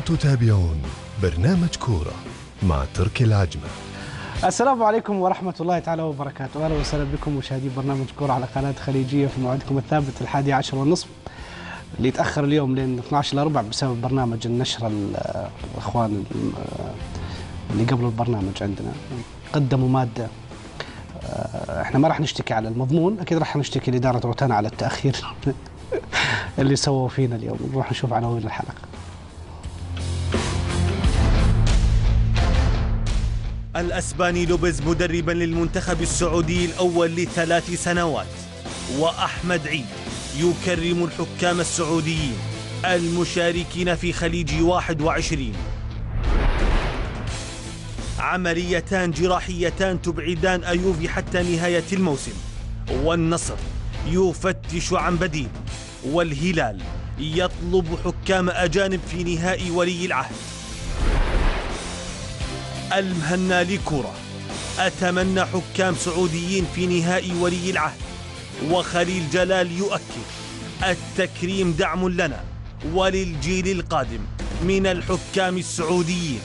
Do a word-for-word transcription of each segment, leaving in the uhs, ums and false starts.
تتابعون برنامج كورة مع تركي العجمة. السلام عليكم ورحمة الله تعالى وبركاته. أهلا وسهلا بكم مشاهدي برنامج كورة على قناة خليجية في موعدكم الثابت الحادي عشر والنصف اللي يتأخر اليوم لين اثني عشر إلا ربع بسبب برنامج النشر. الإخوان اللي قبل البرنامج عندنا قدموا مادة، احنا ما راح نشتكي على المضمون، أكيد راح نشتكي لإدارة روتانا على التأخير اللي سووا فينا اليوم. نروح نشوف عناوين الحلقة. الأسباني لوبيز مدربا للمنتخب السعودي الأول لثلاث سنوات، وأحمد عيد يكرم الحكام السعوديين المشاركين في خليج واحد وعشرين. عمليتان جراحيتان تبعدان أيوفي حتى نهاية الموسم، والنصر يفتش عن بديل، والهلال يطلب حكام أجانب في نهائي ولي العهد. المهنا لكرة، أتمنى حكام سعوديين في نهائي ولي العهد. وخليل جلال يؤكد التكريم دعم لنا وللجيل القادم من الحكام السعوديين.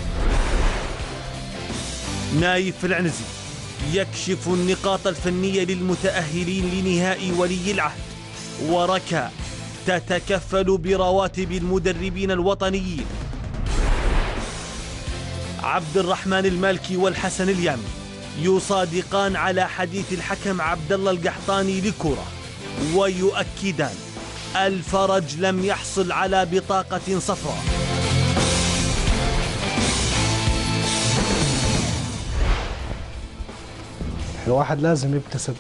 نايف العنزي يكشف النقاط الفنية للمتأهلين لنهائي ولي العهد، وركا تتكفل برواتب المدربين الوطنيين. عبد الرحمن المالكي والحسن اليامي يصادقان على حديث الحكم عبد الله القحطاني لكرة، ويؤكدان الفرج لم يحصل على بطاقة صفراء. الواحد لازم يبتسم.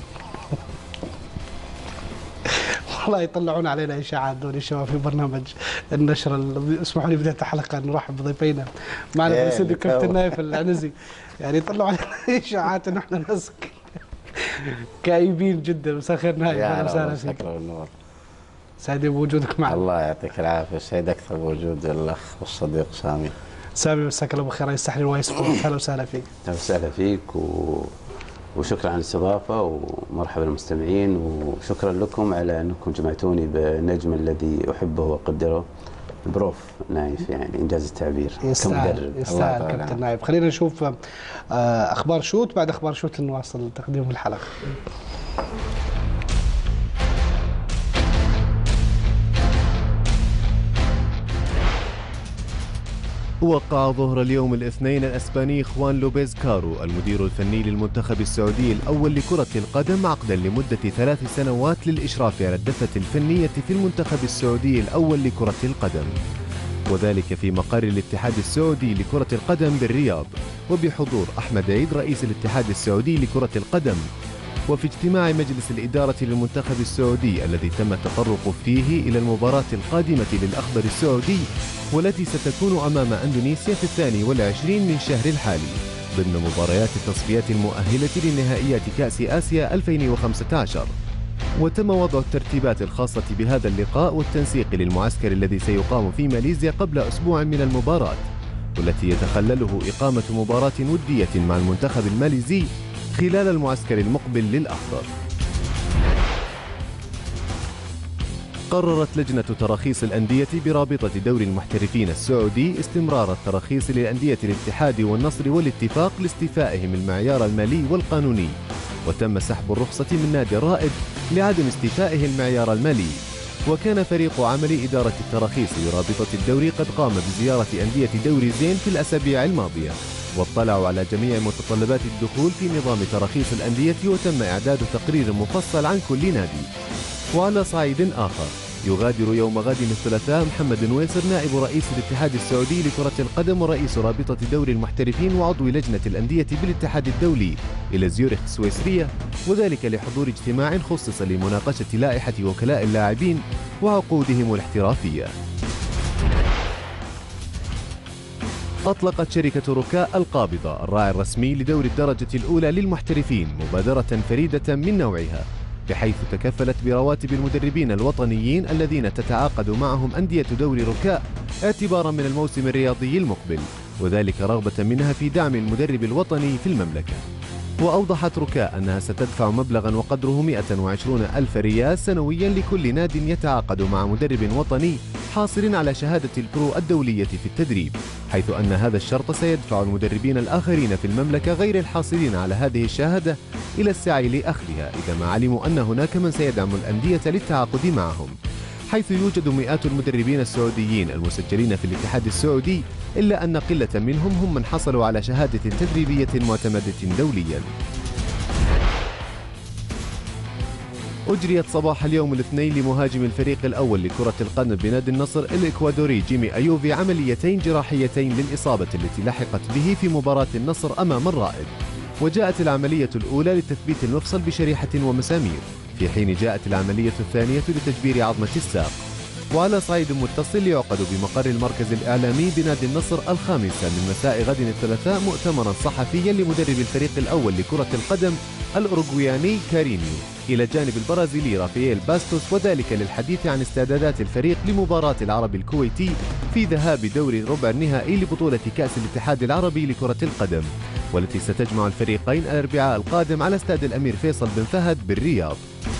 والله يطلعون علينا اشاعات دول الشباب في برنامج النشر. اسمحوا لي بدايه الحلقه نرحب بضيفينا معنا في الاستوديو كابتن نايف العنزي. يعني يطلعوا علينا اشاعات انه احنا ناس كئيبين جدا. مساء الخير نايف، اهلا وسهلا فيك. سعيدين بوجودك معنا. الله يعطيك العافيه، سعيد اكثر بوجود الاخ والصديق سامي. سامي مساك الله بالخير، رئيس تحرير واي سبورت. اهلا وسهلا فيك. اهلا وسهلا فيك و... وشكرا على الاستضافه ومرحبا بالمستمعين، وشكرا لكم على انكم جمعتوني بالنجم الذي احبه واقدره، البروف نايف. يعني انجاز التعبير كمدرب. يستاهل كابتن نايف. خلينا نشوف اخبار شوت، بعد اخبار شوت نواصل تقديم الحلقه. وقع ظهر اليوم الاثنين الأسباني خوان لوبيز كارو المدير الفني للمنتخب السعودي الأول لكرة القدم عقدا لمدة ثلاث سنوات للإشراف على الدفة الفنية في المنتخب السعودي الأول لكرة القدم، وذلك في مقر الاتحاد السعودي لكرة القدم بالرياض، وبحضور أحمد عيد رئيس الاتحاد السعودي لكرة القدم. وفي اجتماع مجلس الإدارة للمنتخب السعودي الذي تم التطرق فيه إلى المباراة القادمة للأخضر السعودي والتي ستكون أمام أندونيسيا في الثاني والعشرين من شهر الحالي ضمن مباريات التصفيات المؤهلة لنهائيات كأس آسيا ألفين وخمسة عشر. وتم وضع الترتيبات الخاصة بهذا اللقاء والتنسيق للمعسكر الذي سيقام في ماليزيا قبل أسبوع من المباراة، والتي يتخلله إقامة مباراة ودية مع المنتخب الماليزي خلال المعسكر المقبل للأخضر. قررت لجنة تراخيص الأندية برابطة دوري المحترفين السعودي استمرار التراخيص للأندية الاتحاد والنصر والاتفاق لاستيفائهم المعيار المالي والقانوني، وتم سحب الرخصة من نادي الرائد لعدم استيفائه المعيار المالي. وكان فريق عمل إدارة التراخيص لرابطة الدوري قد قام بزيارة أندية دوري زين في الأسابيع الماضية، واطلعوا على جميع متطلبات الدخول في نظام تراخيص الأندية، وتم إعداد تقرير مفصل عن كل نادي. وعلى صعيد آخر، يغادر يوم غد الثلاثاء محمد نويسر نائب رئيس الاتحاد السعودي لكرة القدم ورئيس رابطة دوري المحترفين وعضو لجنة الأندية بالاتحاد الدولي إلى زيورخ سويسرية، وذلك لحضور اجتماع خصص لمناقشة لائحة وكلاء اللاعبين وعقودهم الاحترافية. أطلقت شركة ركاء القابضة الراعي الرسمي لدور الدرجة الأولى للمحترفين مبادرة فريدة من نوعها، بحيث تكفلت برواتب المدربين الوطنيين الذين تتعاقد معهم أندية دوري ركاء اعتبارا من الموسم الرياضي المقبل، وذلك رغبة منها في دعم المدرب الوطني في المملكة. وأوضحت ركاء أنها ستدفع مبلغا وقدره مئة وعشرين ألف ريال سنويا لكل ناد يتعاقد مع مدرب وطني الحاصلين على شهادة البرو الدولية في التدريب، حيث أن هذا الشرط سيدفع المدربين الآخرين في المملكة غير الحاصلين على هذه الشهادة إلى السعي لأخذها إذا ما علموا أن هناك من سيدعم الأندية للتعاقد معهم، حيث يوجد مئات المدربين السعوديين المسجلين في الاتحاد السعودي، إلا أن قلة منهم هم من حصلوا على شهادة تدريبية معتمدة دولياً. أجريت صباح اليوم الاثنين لمهاجم الفريق الأول لكرة القدم بنادي النصر الإكوادوري جيمي أيوفي عمليتين جراحيتين للإصابة التي لحقت به في مباراة النصر أمام الرائد، وجاءت العملية الأولى لتثبيت المفصل بشريحة ومسامير، في حين جاءت العملية الثانية لتجبير عظمة الساق. وعلى صعيد متصل يعقد بمقر المركز الإعلامي بنادي النصر الخامسة من مساء غد الثلاثاء مؤتمرا صحفيا لمدرب الفريق الأول لكرة القدم الأوروغوياني كارينيو إلى جانب البرازيلي رافائيل باستوس، وذلك للحديث عن استعدادات الفريق لمباراة العربي الكويتي في ذهاب دوري الربع النهائي لبطولة كأس الاتحاد العربي لكرة القدم، والتي ستجمع الفريقين الأربعاء القادم على استاد الأمير فيصل بن فهد بالرياض.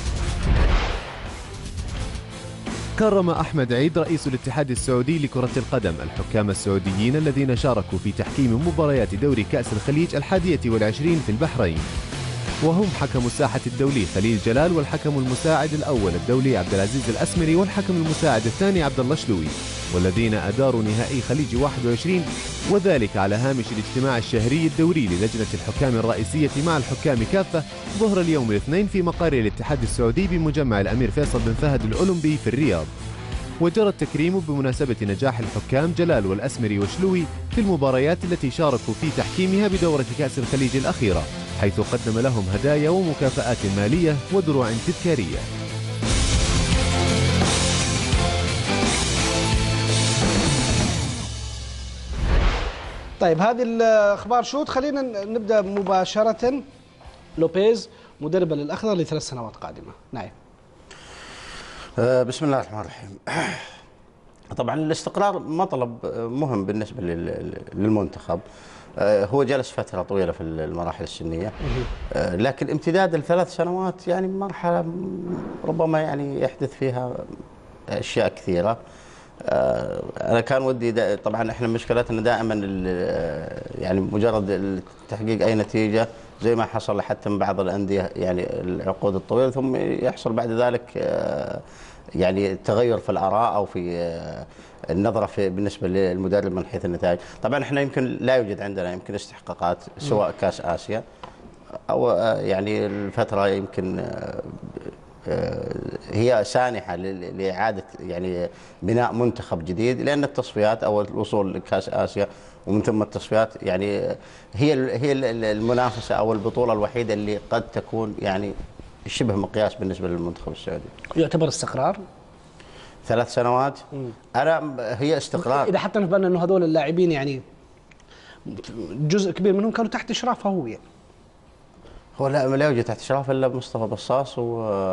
كرم أحمد عيد رئيس الاتحاد السعودي لكرة القدم الحكام السعوديين الذين شاركوا في تحكيم مباريات دوري كأس الخليج الحادية والعشرين في البحرين، وهم حكم الساحة الدولي خليل جلال، والحكم المساعد الأول الدولي عبد العزيز الأسمري، والحكم المساعد الثاني عبد الله شلوي، والذين أداروا نهائي خليج واحد وعشرين، وذلك على هامش الاجتماع الشهري الدوري للجنة الحكام الرئيسية مع الحكام كافة ظهر اليوم الاثنين في مقر الاتحاد السعودي بمجمع الأمير فيصل بن فهد الأولمبي في الرياض. وجرى التكريم بمناسبة نجاح الحكام جلال والأسمري وشلوي في المباريات التي شاركوا في تحكيمها بدورة كأس الخليج الأخيرة، حيث قدم لهم هدايا ومكافآت مالية ودروع تذكارية. طيب هذه الأخبار شوت، خلينا نبدأ مباشرة. لوبيز مدربا للأخضر لثلاث سنوات قادمة. نعم. بسم الله الرحمن الرحيم. طبعا الاستقرار مطلب مهم بالنسبة للمنتخب، هو جلس فترة طويلة في المراحل السنية، لكن امتداد الثلاث سنوات يعني مرحلة ربما يعني يحدث فيها أشياء كثيرة. أنا كان ودي طبعا احنا مشكلتنا دائما يعني مجرد تحقيق أي نتيجة زي ما حصل حتى من بعض الأندية يعني العقود الطويلة، ثم يحصل بعد ذلك يعني تغير في الآراء أو في النظرة في بالنسبة للمدرب من حيث النتائج. طبعا احنا يمكن لا يوجد عندنا يمكن استحقاقات سواء كأس آسيا أو يعني الفترة يمكن هي سانحة لإعادة يعني بناء منتخب جديد، لأن التصفيات أو الوصول لكأس آسيا ومن ثم التصفيات يعني هي هي المنافسة أو البطولة الوحيدة اللي قد تكون يعني شبه مقياس بالنسبة للمنتخب السعودي. يعتبر استقرار؟ ثلاث سنوات؟ مم. أنا هي استقرار إذا حتى نتبنى أنه هذول اللاعبين يعني جزء كبير منهم كانوا تحت إشرافه هو يعني. هو لا لا يوجد تحت إشراف إلا مصطفى بصاص و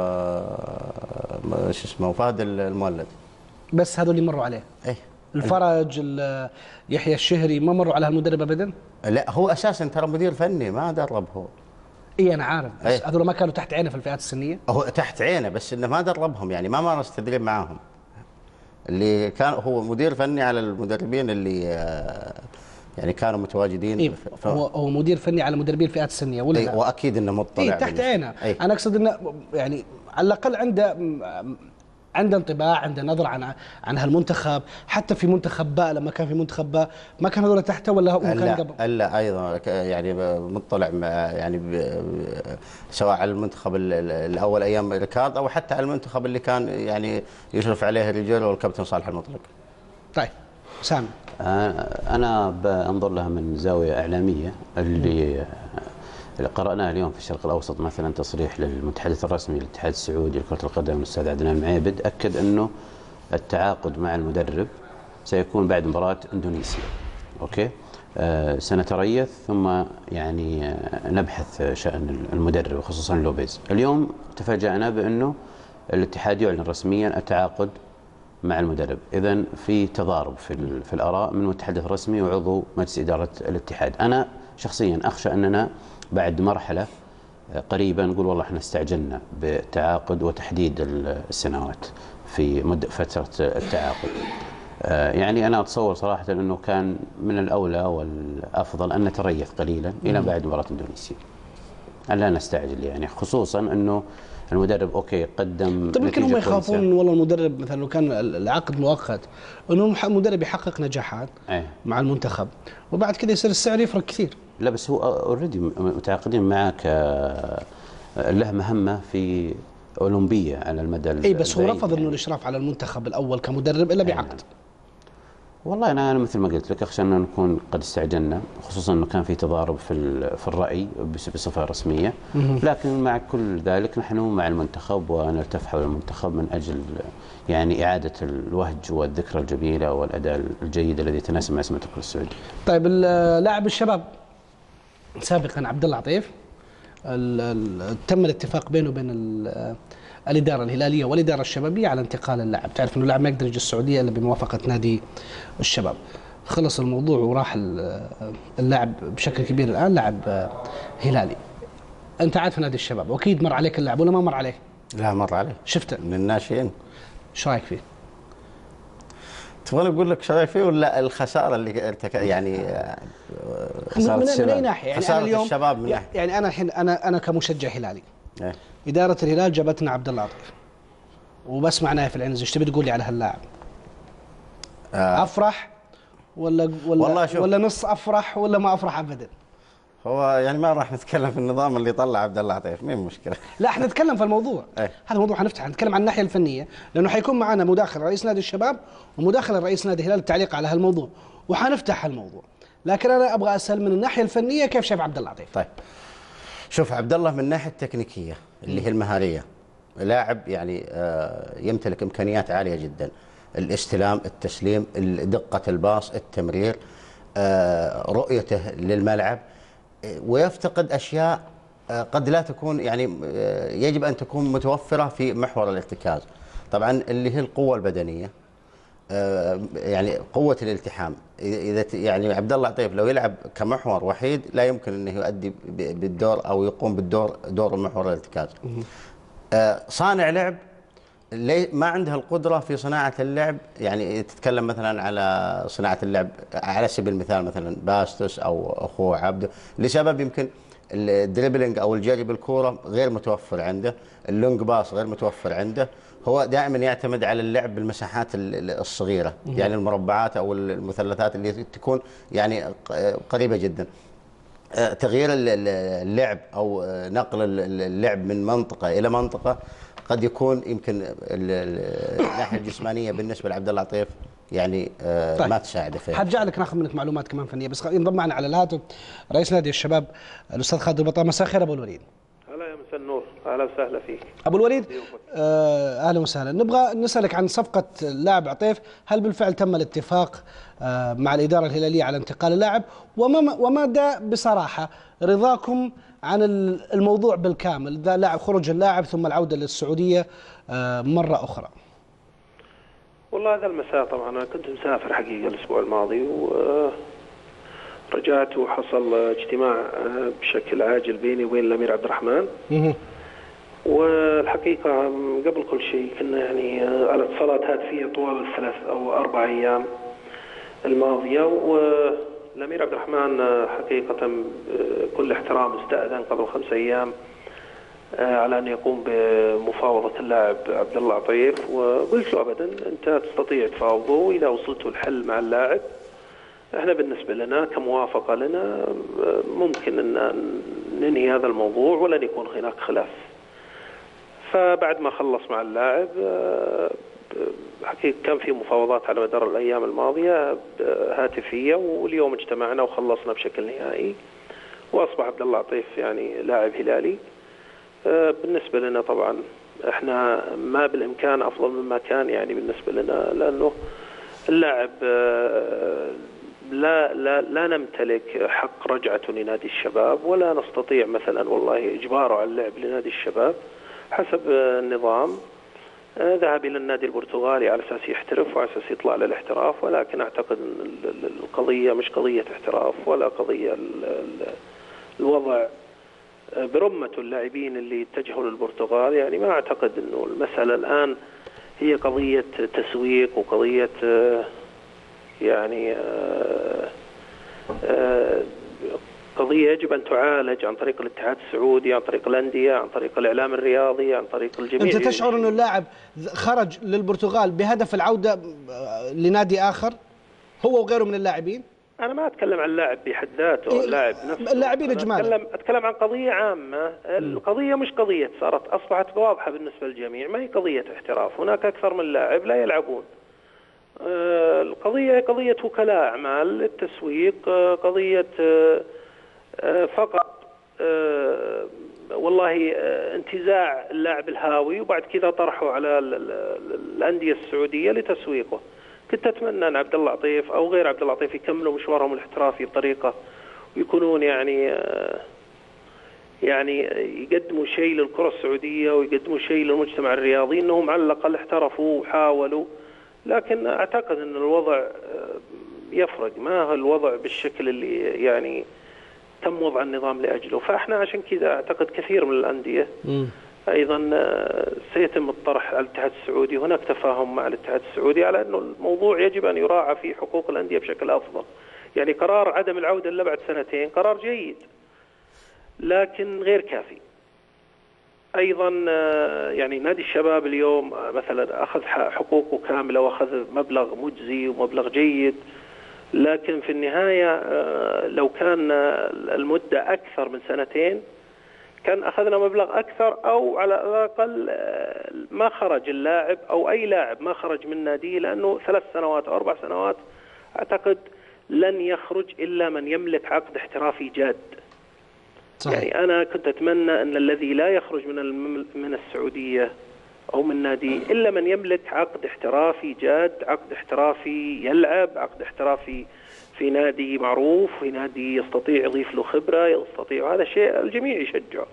شو اسمه وفهد المولد. بس هذول اللي مروا عليه. إيه. الفرج يحيى الشهري ما مروا على هالمدرب ابدا؟ لا هو اساسا ترى مدير فني ما درب هو. اي انا عارف بس إيه؟ هذول ما كانوا تحت عينه في الفئات السنيه؟ هو تحت عينه بس انه ما دربهم يعني ما مارس تدريب معاهم. اللي كان هو مدير فني على المدربين اللي يعني كانوا متواجدين. إيه ف... هو هو مدير فني على مدربين الفئات السنيه ولا؟ إيه واكيد انه مطلع. إيه تحت عينه. إيه؟ انا اقصد انه يعني على الاقل عنده عنده انطباع، عنده نظره عن عن هالمنتخب، حتى في منتخب باء لما كان في منتخب باء ما كان هذول تحته ولا هو كان قبل؟ الا ايضا يعني مطلع يعني سواء على المنتخب الاول ايام ريكارد او حتى على المنتخب اللي كان يعني يشرف عليه الرجال والكابتن صالح المطلق. طيب سامي. انا بنظر لها من زاويه اعلاميه اللي اللي قرأناه اليوم في الشرق الأوسط مثلا تصريح للمتحدث الرسمي للاتحاد السعودي لكرة القدم الأستاذ عدنان معيبد أكد أنه التعاقد مع المدرب سيكون بعد مباراة إندونيسيا. أوكي آه سنتريث ثم يعني آه نبحث شأن المدرب وخصوصا لوبيز. اليوم تفاجأنا بأنه الاتحاد يعلن رسميا التعاقد مع المدرب، إذن في تضارب في, في الآراء من متحدث رسمي وعضو مجلس إدارة الاتحاد. أنا شخصيا أخشى أننا بعد مرحلة قريبة نقول والله احنا استعجلنا بالتعاقد وتحديد السنوات. في مدة فترة التعاقد. يعني أنا أتصور صراحة أنه كان من الأولى والأفضل أن نتريث قليلا إلى بعد مباراة إندونيسيا، أن لا نستعجل، يعني خصوصا أنه المدرب أوكي قدم. طيب يمكن هم يخافون والله المدرب مثلا لو كان العقد مؤقت أنه المدرب يحقق نجاحات أيه. مع المنتخب وبعد كذا يصير السعر يفرق كثير. لا بس هو اوريدي متعاقدين معك له مهمة في أولمبية على المدى البعيد. اي بس هو رفض يعني انه الاشراف على المنتخب الاول كمدرب الا بعقد. والله انا انا مثل ما قلت لك اخشى انه نكون قد استعجلنا، خصوصا انه كان في تضارب في في الراي بصفه رسميه، لكن مع كل ذلك نحن مع المنتخب ونلتف حول المنتخب من اجل يعني اعاده الوهج والذكرى الجميله والاداء الجيد الذي يتناسب مع اسم الكره السعوديه. طيب لاعب الشباب سابقا عبد الله عطيف تم الاتفاق بينه وبين الإدارة الهلالية والإدارة الشبابية على انتقال اللاعب. تعرف أنه اللاعب ما يقدر يجي السعودية إلا بموافقة نادي الشباب. خلص الموضوع وراح اللاعب بشكل كبير الآن لاعب هلالي. أنت عارف نادي الشباب وأكيد مر عليك اللاعب ولا ما مر عليه؟ لا مر عليه. شفته؟ من الناشئين. شو رايك فيه؟ تبغى أقول لك شو رايك فيه ولا الخسارة اللي ارتك يعني خسارة من, من أي ناحية؟ يعني خسارة أنا اليوم الشباب من ناحية. يعني أنا الحين أنا أنا كمشجع هلالي. إيه؟ إدارة الهلال جابتنا عبد الله عطيف وبسمع نايف العنز، ايش تبي تقول لي على هاللاعب؟ آه. أفرح ولا ولا ولا نص أفرح ولا ما أفرح أبدا؟ هو يعني ما راح نتكلم في النظام اللي طلع عبد الله عطيف، مين المشكلة؟ لا احنا نتكلم في الموضوع. أيه؟ هذا الموضوع حنفتح نتكلم عن الناحية الفنية، لأنه حيكون معنا مداخل رئيس نادي الشباب ومداخل رئيس نادي الهلال التعليق على هالموضوع، وحنفتح الموضوع، لكن أنا أبغى أسأل من الناحية الفنية كيف شايف عبد الله عطيف؟ طيب شوف عبد الله من الناحية التكنيكية اللي هي المهارية، لاعب يعني يمتلك إمكانيات عالية جدا، الاستلام، التسليم، دقة الباص، التمرير، رؤيته للملعب، ويفتقد أشياء قد لا تكون يعني يجب أن تكون متوفرة في محور الارتكاز. طبعا اللي هي القوة البدنية، يعني قوة الالتحام. إذا يعني عبد الله عطيف لو يلعب كمحور وحيد لا يمكن أنه يؤدي بالدور أو يقوم بالدور دور المحور الارتكاز. صانع لعب ما عنده القدرة في صناعة اللعب، يعني تتكلم مثلا على صناعة اللعب على سبيل المثال مثلا باستوس أو أخوه عبده، لسبب يمكن الدريبلينج أو الجري بالكورة غير متوفر عنده، اللونج باص غير متوفر عنده، هو دائما يعتمد على اللعب بالمساحات الصغيرة، يعني المربعات أو المثلثات اللي تكون يعني قريبة جدا. تغيير اللعب أو نقل اللعب من منطقة إلى منطقة قد يكون يمكن الناحية الجسمانية بالنسبة لعبد الله عطيف يعني طيب. ما تساعده فيها. حرجع لك ناخذ منك معلومات كمان فنية، بس ينضم معنا على الهاتف رئيس نادي الشباب الأستاذ خالد البطام. مساء الخير أبو الوليد. هلا يا مساء النور، اهلا وسهلا فيك ابو الوليد. آه اهلا وسهلا. نبغى نسالك عن صفقه اللاعب عطيف، هل بالفعل تم الاتفاق آه مع الاداره الهلاليه على انتقال اللاعب، وما ومدى بصراحه رضاكم عن الموضوع بالكامل، ذا لاعب خروج اللاعب ثم العوده للسعوديه آه مره اخرى؟ والله هذا المساء طبعا انا كنت مسافر حقيقه الاسبوع الماضي، و رجعت وحصل اجتماع بشكل عاجل بيني وبين الامير عبد الرحمن. والحقيقه قبل كل شيء كنا يعني على اتصالات هاتفيه طوال الثلاث او اربع ايام الماضيه، والامير عبد الرحمن حقيقه كل احترام استاذن قبل خمس ايام على ان يقوم بمفاوضه اللاعب عبد الله عطيف، وقلت له ابدا انت تستطيع تفاوضه اذا وصلتوا الحل مع اللاعب. احنا بالنسبه لنا كموافقه لنا ممكن ان ننهي هذا الموضوع ولن يكون هناك خلاف. فبعد ما خلص مع اللاعب حقيقة كان في مفاوضات على مدار الايام الماضيه هاتفيه، واليوم اجتمعنا وخلصنا بشكل نهائي، واصبح عبد الله عطيف يعني لاعب هلالي. بالنسبه لنا طبعا احنا ما بالامكان افضل مما كان يعني بالنسبه لنا، لانه اللاعب لا لا لا نمتلك حق رجعته لنادي الشباب، ولا نستطيع مثلا والله اجباره على اللعب لنادي الشباب حسب النظام. ذهب الى النادي البرتغالي على اساس يحترف وعلى اساس يطلع للاحتراف، ولكن اعتقد ان القضيه مش قضيه احتراف ولا قضيه الوضع برمة اللاعبين اللي اتجهوا للبرتغال. يعني ما اعتقد انه المساله الان هي قضية تسويق وقضية يعني قضية يجب أن تعالج عن طريق الاتحاد السعودي، عن طريق الأندية، عن طريق الإعلام الرياضي، عن طريق الجميع. أنت تشعر أن اللاعب خرج للبرتغال بهدف العودة لنادي آخر هو وغيره من اللاعبين؟ أنا ما أتكلم عن اللاعب بحد ذاته، اللاعب نفسه، اللاعبين إجمالا. أتكلم أتكلم عن قضية عامة. القضية مش قضية صارت أصبحت واضحة بالنسبة للجميع، ما هي قضية احتراف، هناك أكثر من لاعب لا يلعبون. القضية قضية وكلاء أعمال للتسويق، قضية فقط والله انتزاع اللاعب الهاوي وبعد كذا طرحه على الأندية السعودية لتسويقه. كنت أتمنى أن عبد الله عطيف أو غير عبد الله عطيف يكملوا مشوارهم الاحترافي بطريقة ويكونون يعني يعني يقدموا شيء للكرة السعودية ويقدموا شيء للمجتمع الرياضي، أنهم على الأقل احترفوا وحاولوا. لكن أعتقد أن الوضع يفرق، ما هو الوضع بالشكل اللي يعني تم وضع النظام لأجله. فإحنا عشان كذا أعتقد كثير من الأندية أيضا سيتم الطرح على الاتحاد السعودي. هناك تفاهم مع الاتحاد السعودي على أنه الموضوع يجب أن يراعى في حقوق الأندية بشكل أفضل. يعني قرار عدم العودة إلا بعد سنتين قرار جيد لكن غير كافي. أيضا يعني نادي الشباب اليوم مثلا أخذ حقوقه كاملة وأخذ مبلغ مجزي ومبلغ جيد، لكن في النهاية لو كان المدة أكثر من سنتين كان أخذنا مبلغ أكثر، أو على الأقل ما خرج اللاعب أو أي لاعب ما خرج من ناديه، لأنه ثلاث سنوات أو أربع سنوات أعتقد لن يخرج إلا من يملك عقد احترافي جاد. صحيح. يعني أنا كنت أتمنى أن الذي لا يخرج من من السعودية أو من نادي إلا من يملك عقد احترافي جاد، عقد احترافي يلعب، عقد احترافي في نادي معروف، في نادي يستطيع يضيف له خبرة، يستطيع، هذا شيء الجميع يشجعه.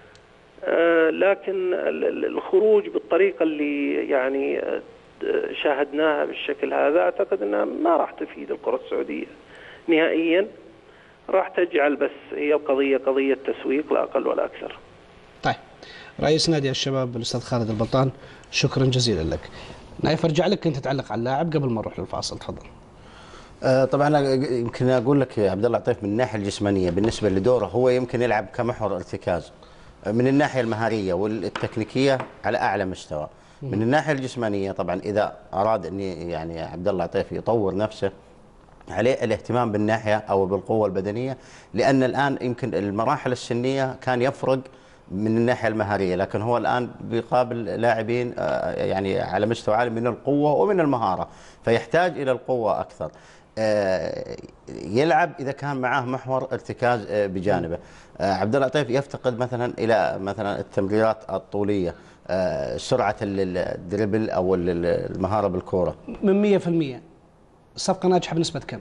آه لكن الخروج بالطريقة اللي يعني شاهدناها بالشكل هذا أعتقد أنها ما راح تفيد الكرة السعودية نهائيا، راح تجعل بس هي القضية قضية تسويق لا أقل ولا أكثر. طيب رئيس نادي الشباب الأستاذ خالد البلطان، شكرا جزيلا لك. نايف أرجع لك، أنت تعلق على اللاعب قبل ما نروح للفاصل، تفضل. آه طبعا يمكن أقول لك يا عبد الله عطيف من الناحية الجسمانية بالنسبة لدوره هو يمكن يلعب كمحور ارتكاز، من الناحية المهارية والتكنيكية على أعلى مستوى. من الناحية الجسمانية طبعا إذا أراد أن يعني عبد الله عطيف يطور نفسه عليه الاهتمام بالناحية أو بالقوة البدنية، لأن الآن يمكن المراحل السنية كان يفرق من الناحية المهارية، لكن هو الآن بيقابل لاعبين يعني على مستوى عالي من القوة ومن المهارة، فيحتاج إلى القوة أكثر. يلعب إذا كان معاه محور ارتكاز بجانبه. عبد الله عطيف يفتقد مثلا إلى مثلا التمريرات الطولية، سرعة الدريبل أو المهارة بالكرة. من مية في المية الصفقة ناجحة بنسبة كم؟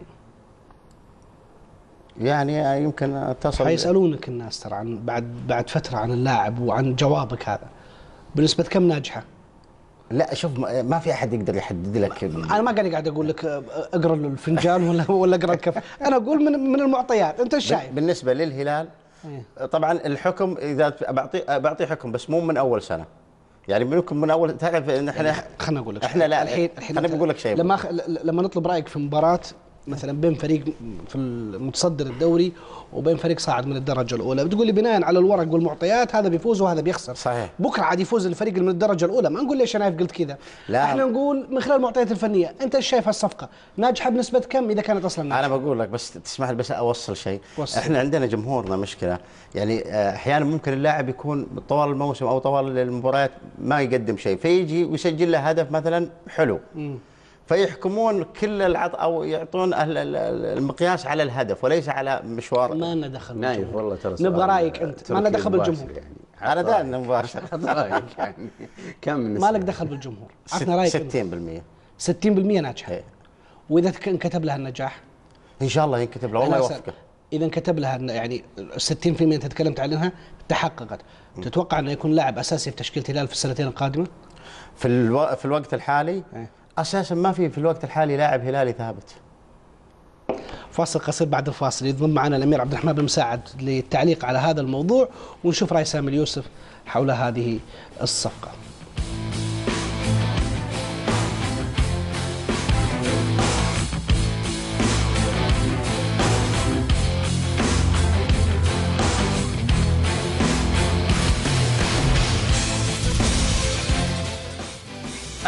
يعني يمكن تصل، حيسألونك الناس ترى عن بعد بعد فترة عن اللاعب وعن جوابك هذا، بنسبة كم ناجحة؟ لا شوف ما في أحد يقدر يحدد لك. أنا ما قاعد قاعد أقول لك اقرأ الفنجان ولا ولا اقرأ الكف، أنا أقول من من المعطيات، أنت ايش شايف؟ بالنسبة للهلال طبعا الحكم إذا بعطي بعطي حكم بس مو من أول سنة، يعني منكم من اول تعرف ان احنا خلينا اقول لك احنا لا الحين الحين انا بقول لك شيء. لما أخ... لما نطلب رايك في مباراه مثلا بين فريق في المتصدر الدوري وبين فريق صاعد من الدرجه الاولى، بتقول لي بناء على الورق والمعطيات هذا بيفوز وهذا بيخسر. صحيح. بكره عاد يفوز الفريق اللي من الدرجه الاولى، ما نقول ليش انا قلت كذا. لا احنا نقول من خلال المعطيات الفنيه، انت ايش شايف هالصفقه؟ ناجحه بنسبه كم اذا كانت اصلا ناجحه؟ انا بقول لك بس تسمح لي بس اوصل شيء. وصل. احنا عندنا جمهورنا مشكله، يعني احيانا ممكن اللاعب يكون طوال الموسم او طوال المباريات ما يقدم شيء، فيجي ويسجل له هدف مثلا حلو. م. فيحكمون كل العط او يعطون المقياس على الهدف وليس على مشوار. ما لنا دخل نايف والله ترى نبغى رايك انت، ما لنا دخل بالجمهور يعني. انا دائما مباشر رايك يعني كم ما لك دخل بالجمهور، عطنا رايك. ستين بالمئة ستين بالمئة ناجحه. واذا انكتب لها النجاح ان شاء الله ينكتب لها، والله يوفقه. اذا انكتب لها يعني ستين بالمئة انت تكلمت عنها تحققت، تتوقع انه يكون لاعب اساسي في تشكيله الهلال في السنتين القادمه؟ في الو... في الوقت الحالي ايه؟ اساسا ما في في الوقت الحالي لاعب هلالي ثابت. فاصل قصير، بعد الفاصل ينضم معنا الامير عبد الرحمن بن مساعد للتعليق على هذا الموضوع ونشوف راي سامي اليوسف حول هذه الصفقه.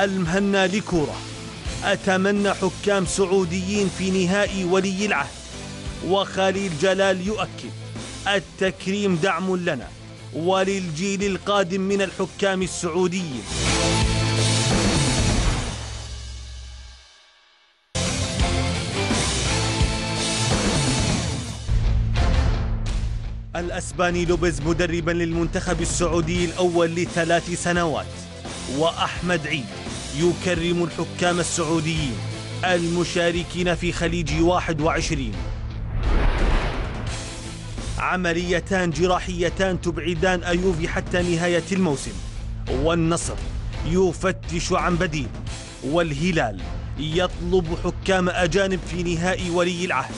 المهنا لكورة: أتمنى حكام سعوديين في نهائي ولي العهد. وخليل جلال يؤكد: التكريم دعم لنا وللجيل القادم من الحكام السعوديين. الأسباني لوبيز مدربا للمنتخب السعودي الأول لثلاث سنوات. وأحمد عيد يكرم الحكام السعوديين المشاركين في خليج واحد وعشرين. عمليتان جراحيتان تبعدان أيوفي حتى نهاية الموسم. والنصر يفتش عن بديل. والهلال يطلب حكام أجانب في نهائي ولي العهد.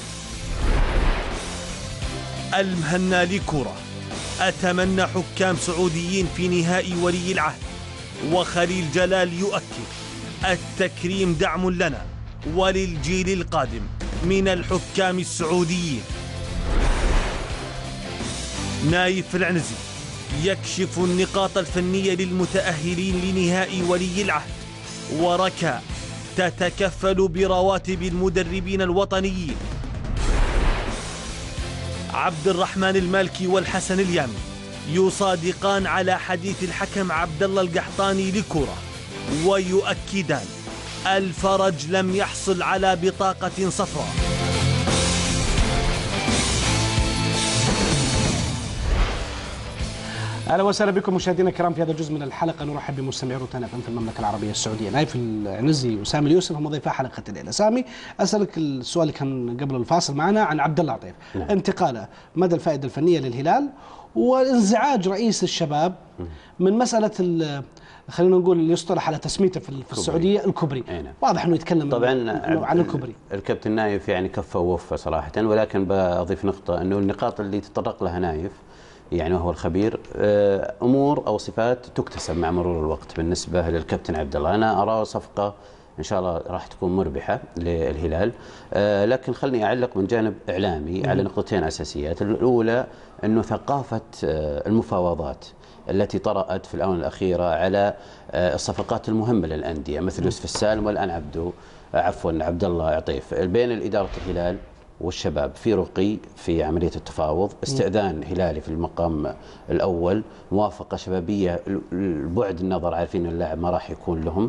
المهنا لكرة: أتمنى حكام سعوديين في نهائي ولي العهد. وخليل جلال يؤكد: التكريم دعم لنا وللجيل القادم من الحكام السعوديين. نايف العنزي يكشف النقاط الفنية للمتأهلين لنهائي ولي العهد. وركا تتكفل برواتب المدربين الوطنيين. عبد الرحمن المالكي والحسن اليامي يصادقان على حديث الحكم عبد الله القحطاني لكرة، ويؤكدان: الفرج لم يحصل على بطاقة صفراء. اهلا وسهلا بكم مشاهدينا الكرام في هذا الجزء من الحلقه. نرحب بمستمعي روتانا في المملكه العربيه السعوديه. نايف العنزي وسامي اليوسف هم ضيفا حلقه الليله. سامي، اسالك السؤال اللي كان قبل الفاصل معنا عن عبد الله عطيف. نعم. انتقاله، مدى الفائده الفنيه للهلال، وانزعاج رئيس الشباب من مساله خلينا نقول اللي يصطلح على تسميته في السعوديه الكبري. نعم. واضح انه يتكلم طبعا عن الكبري. الكابتن نايف يعني كفى ووفى صراحه، ولكن بضيف نقطه انه النقاط اللي تطرق لها نايف يعني وهو الخبير امور او صفات تكتسب مع مرور الوقت. بالنسبه للكابتن عبد الله انا ارى صفقه ان شاء الله راح تكون مربحه للهلال، لكن خلني اعلق من جانب اعلامي على نقطتين اساسيات. الاولى انه ثقافه المفاوضات التي طرأت في الآونة الأخيرة على الصفقات المهمة للأندية مثل يوسف السالم والآن عبدو عفوا عبد الله عطيف بين الإدارة الهلال والشباب في رقي في عملية التفاوض، استئذان هلالي في المقام الأول، موافقة شبابية، البعد النظر عارفين اللاعب ما راح يكون لهم،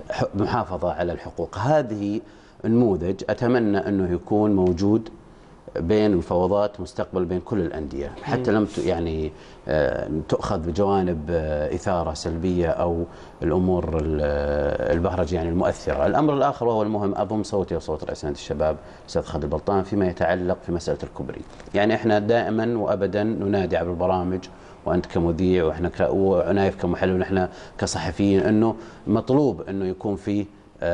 محافظة على الحقوق. هذه نموذج أتمنى أنه يكون موجود بين المفاوضات مستقبل بين كل الأندية، حتى لم يعني تؤخذ بجوانب إثارة سلبية أو الأمور البهرج يعني المؤثرة. الأمر الآخر وهو المهم، أضم صوتي وصوت رئيس نادي الشباب أستاذ خالد البلطان فيما يتعلق في مسألة الكبري. يعني إحنا دائما وأبدا ننادي عبر البرامج وأنت كمذيع وإحنا وعنايف كمحلل ونحن كصحفيين أنه مطلوب أنه يكون في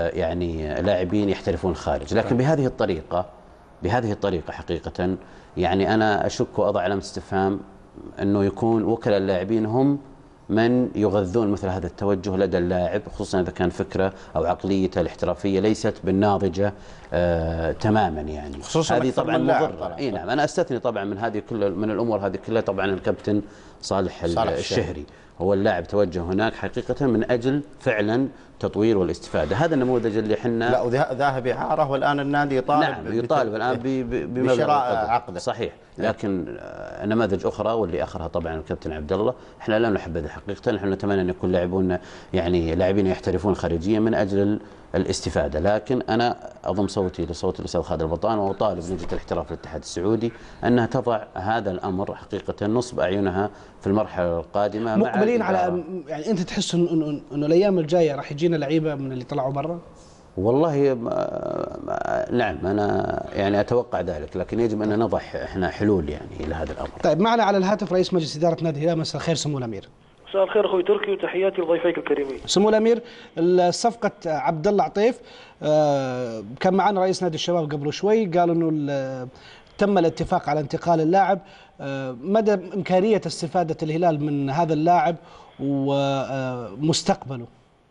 يعني لاعبين يحترفون خارج، لكن بهذه الطريقة بهذه الطريقة حقيقة يعني أنا أشك وأضع علامة استفهام أنه يكون وكلاء اللاعبين هم من يغذون مثل هذا التوجه لدى اللاعب، خصوصا إذا كان فكرة أو عقليته الاحترافية ليست بالناضجة آه تماما يعني. خصوصا هذه طبعا مضرة. اي نعم، أنا أستثني طبعا من هذه كل من الأمور هذه كلها طبعا الكابتن صالح, صالح الشهري هو اللاعب توجه هناك حقيقة من أجل فعلا تطوير والاستفادة. هذا النموذج اللي حنا لا وذاهب إعارة والآن النادي يطالب نعم يطالب الآن بشراء عقده صحيح، لكن نماذج أخرى واللي آخرها طبعا الكابتن عبد الله احنا لا نحب هذه حقيقة. نحن نتمنى أن يكون لاعبون يعني لاعبين يحترفون خارجيا من أجل الاستفادة، لكن أنا أضم صوتي لصوت الأستاذ خالد البلطان وأطالب لجنة الاحتراف للاتحاد السعودي أنها تضع هذا الأمر حقيقة نصب أعينها في المرحلة القادمة. مقبلين على يعني أنت تحس إنه إنه إنه الأيام الجاية راح يجينا لعيبة من اللي طلعوا برا؟ والله نعم أنا يعني أتوقع ذلك، لكن يجب أن نضع إحنا حلول يعني لهذا الأمر. طيب معنا على الهاتف رئيس مجلس إدارة نادي الهلال. مساء الخير سمو الأمير. مساء الخير اخوي تركي وتحياتي لضيفيك الكريمين. سمو الامير، صفقه عبد الله عطيف كان معنا رئيس نادي الشباب قبل شوي قال انه تم الاتفاق على انتقال اللاعب، مدى امكانيه استفاده الهلال من هذا اللاعب ومستقبله؟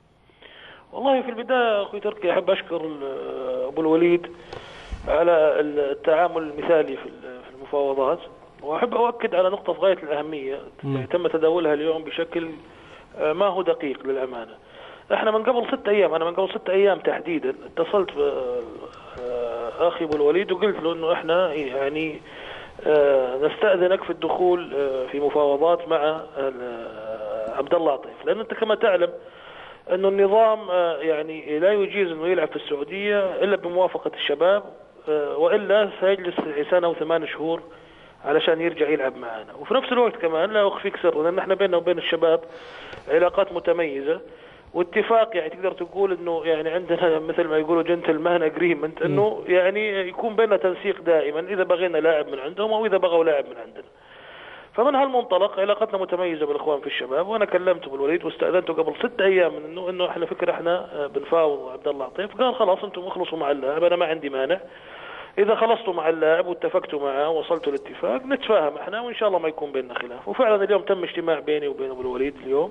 والله في البدايه اخوي تركي احب اشكر ابو الوليد على التعامل المثالي في المفاوضات، وأحب أؤكد على نقطة في غاية الأهمية تم تداولها اليوم بشكل ما هو دقيق للأمانة. احنا من قبل ست ايام انا من قبل ست ايام تحديدا اتصلت باخي ابو الوليد وقلت له انه احنا يعني نستأذنك في الدخول في مفاوضات مع عبد الله عطيف، لأن أنت كما تعلم أنه النظام يعني لا يجيز أنه يلعب في السعودية إلا بموافقة الشباب، وإلا سيجلس سنة وثمان شهور علشان يرجع يلعب معنا. وفي نفس الوقت كمان لا أخفيك سر، لأن احنا بيننا وبين الشباب علاقات متميزة واتفاق، يعني تقدر تقول انه يعني عندنا مثل ما يقولوا جنتلمان اجريمنت، انه يعني يكون بيننا تنسيق دائما اذا بغينا لاعب من عندهم او اذا بغوا لاعب من عندنا. فمن هالمنطلق علاقتنا متميزه بالاخوان في الشباب، وانا كلمته بالوليد واستاذنته قبل ست ايام من انه انه احنا فكره احنا بنفاوض عبد الله عطيف، قال خلاص انتم اخلصوا مع اللاعب، انا ما عندي مانع، اذا خلصتوا مع اللاعب واتفقتوا معه ووصلتوا لاتفاق نتفاهم احنا وان شاء الله ما يكون بيننا خلاف. وفعلا اليوم تم اجتماع بيني وبين ابو الوليد اليوم،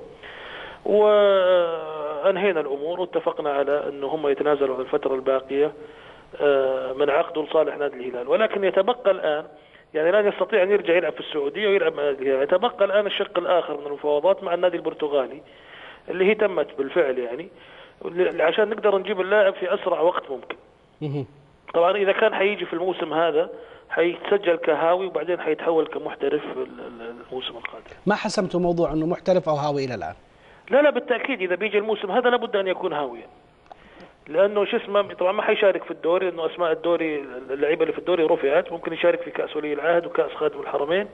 وأنهينا الأمور واتفقنا على أنه هم يتنازلوا عن الفترة الباقية من عقده لصالح نادي الهلال. ولكن يتبقى الآن يعني لا يستطيع أن يرجع يلعب في السعودية ويلعب مع نادي الهلال، يتبقى الآن الشق الآخر من المفاوضات مع النادي البرتغالي اللي هي تمت بالفعل، يعني عشان نقدر نجيب اللاعب في أسرع وقت ممكن. طبعا إذا كان حيجي في الموسم هذا حيتسجل كهاوي وبعدين حيتحول كمحترف الموسم القادم. ما حسمتوا موضوع أنه محترف أو هاوي إلى الآن؟ لا لا بالتأكيد إذا بيجي الموسم هذا لابد أن يكون هاويا، لأنه شو اسمه طبعا ما حيشارك في الدوري، لأنه أسماء الدوري اللعيبة اللي في الدوري رفعت، ممكن يشارك في كأس ولي العهد وكأس خادم الحرمين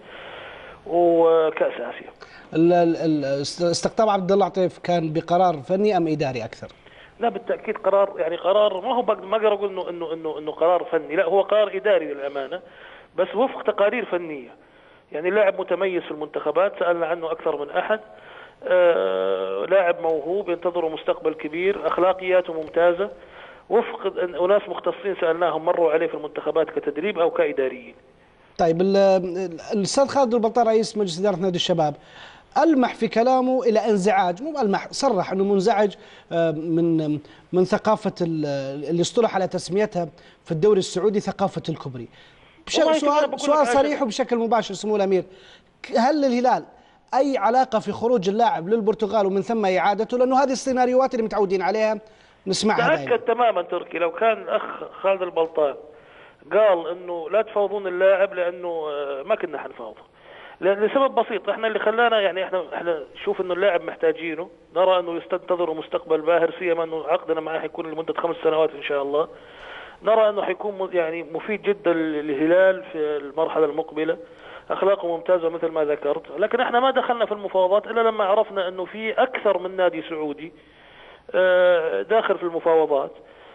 وكأس آسيا. استقطاب عبد الله عطيف كان بقرار فني أم إداري أكثر؟ لا بالتأكيد قرار، يعني قرار ما هو ما أقدر أقول إنه إنه إنه إنه قرار فني، لا هو قرار إداري للأمانة، بس وفق تقارير فنية. يعني لاعب متميز في المنتخبات سألنا عنه أكثر من أحد، آه، لاعب موهوب ينتظره مستقبل كبير، أخلاقياته ممتازة، وفق أناس مختصين سألناهم مروا عليه في المنتخبات كتدريب أو كإداريين. طيب الأستاذ خالد البلطان رئيس مجلس إدارة نادي الشباب ألمح في كلامه إلى انزعاج، مو ألمح صرح أنه منزعج من من ثقافة اللي اصطلح على تسميتها في الدوري السعودي ثقافة الكبري. سؤال سؤال صريح وبشكل مباشر سمو الأمير، هل للهلال أي علاقة في خروج اللاعب للبرتغال ومن ثم إعادته؟ لأنه هذه السيناريوهات اللي متعودين عليها نسمعها دائما. تأكد تماما تركي لو كان الأخ خالد البلطان قال أنه لا تفاوضون اللاعب لأنه ما كنا حنفاوضه، لسبب بسيط. احنا اللي خلانا يعني احنا احنا نشوف انه اللاعب محتاجينه، نرى انه يستنتظر مستقبل باهر، سيما انه عقدنا معه حيكون لمده خمس سنوات ان شاء الله. نرى انه حيكون يعني مفيد جدا للهلال في المرحله المقبله، اخلاقه ممتازه مثل ما ذكرت. لكن احنا ما دخلنا في المفاوضات الا لما عرفنا انه في اكثر من نادي سعودي داخل في المفاوضات،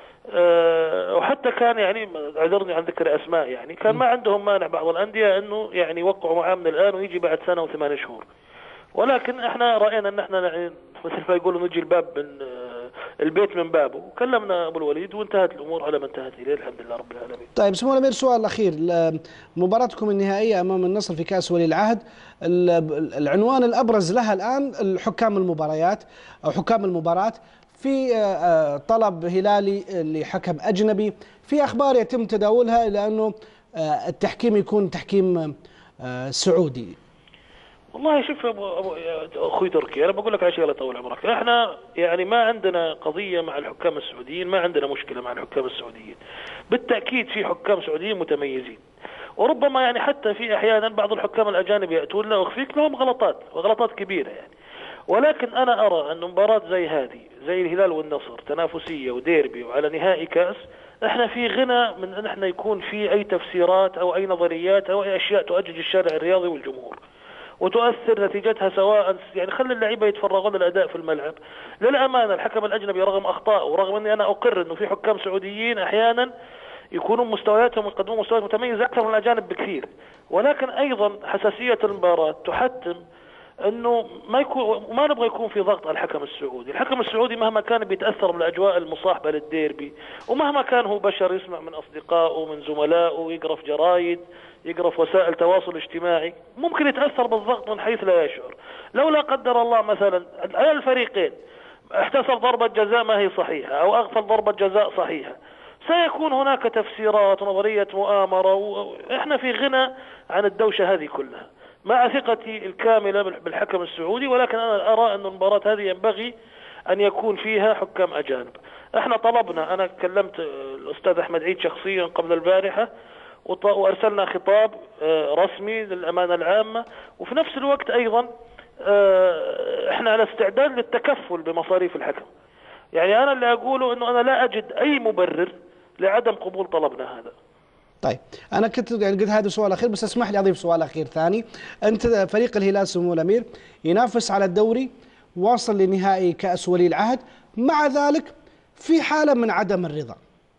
وحتى كان يعني اعذرني عن ذكر اسماء، يعني كان ما عندهم مانع بعض الانديه انه يعني يوقعوا معاه من الان ويجي بعد سنه وثمان شهور. ولكن احنا راينا ان احنا يعني مثل ما يقولوا نجي الباب من البيت من بابه، وكلمنا ابو الوليد وانتهت الامور على ما انتهت اليه الحمد لله رب العالمين. طيب سمو الامير سؤال اخير، مباراتكم النهائيه امام النصر في كاس ولي العهد، العنوان الابرز لها الان حكام المباريات او حكام المباراه، في طلب هلالي لحكم أجنبي، في أخبار يتم تداولها إلى أنه التحكيم يكون تحكيم سعودي. والله شوف أبو أخوي تركي، أنا بقول لك على شيء طول عمرك، إحنا يعني ما عندنا قضية مع الحكام السعوديين، ما عندنا مشكلة مع الحكام السعوديين. بالتأكيد في حكام سعوديين متميزين، وربما يعني حتى في أحيانا بعض الحكام الأجانب يأتون لا أخفيك لهم غلطات وغلطات كبيرة يعني. ولكن أنا أرى أن مباراة زي هذه زي الهلال والنصر تنافسية وديربي وعلى نهائي كأس، احنا في غنى من ان احنا يكون في اي تفسيرات او اي نظريات او اي اشياء تؤجج الشارع الرياضي والجمهور وتؤثر نتيجتها، سواء يعني خلي اللعيبه يتفرغون للاداء في الملعب. للامانه الحكم الاجنبي رغم اخطائه ورغم اني انا اقر انه في حكام سعوديين احيانا يكونون مستوياتهم يقدمون مستويات متميزه اكثر من الاجانب بكثير، ولكن ايضا حساسيه المباراه تحتم انه ما يكون ما نبغى يكون في ضغط على الحكم السعودي. الحكم السعودي مهما كان بيتاثر بالاجواء المصاحبه للديربي، ومهما كان هو بشر يسمع من اصدقائه من زملائه، يقرا في جرايد، يقرا في وسائل تواصل اجتماعي، ممكن يتاثر بالضغط من حيث لا يشعر. لو لا قدر الله مثلا على الفريقين احتسب ضربه جزاء ما هي صحيحه او اغفل ضربه جزاء صحيحه، سيكون هناك تفسيرات ونظريه مؤامره، واحنا في غنى عن الدوشه هذه كلها مع ثقتي الكاملة بالحكم السعودي. ولكن أنا أرى أن المباراة هذه ينبغي أن يكون فيها حكام أجانب. احنا طلبنا، أنا كلمت الأستاذ أحمد عيد شخصيا قبل البارحة وأرسلنا خطاب رسمي للأمانة العامة، وفي نفس الوقت أيضا احنا على استعداد للتكفل بمصاريف الحكم. يعني أنا اللي أقوله أنه أنا لا أجد أي مبرر لعدم قبول طلبنا هذا. طيب أنا كنت يعني قلت هذا سؤال أخير، بس اسمح لي أضيف سؤال أخير ثاني. أنت فريق الهلال سمو الأمير ينافس على الدوري، واصل لنهائي كأس ولي العهد، مع ذلك في حالة من عدم الرضا.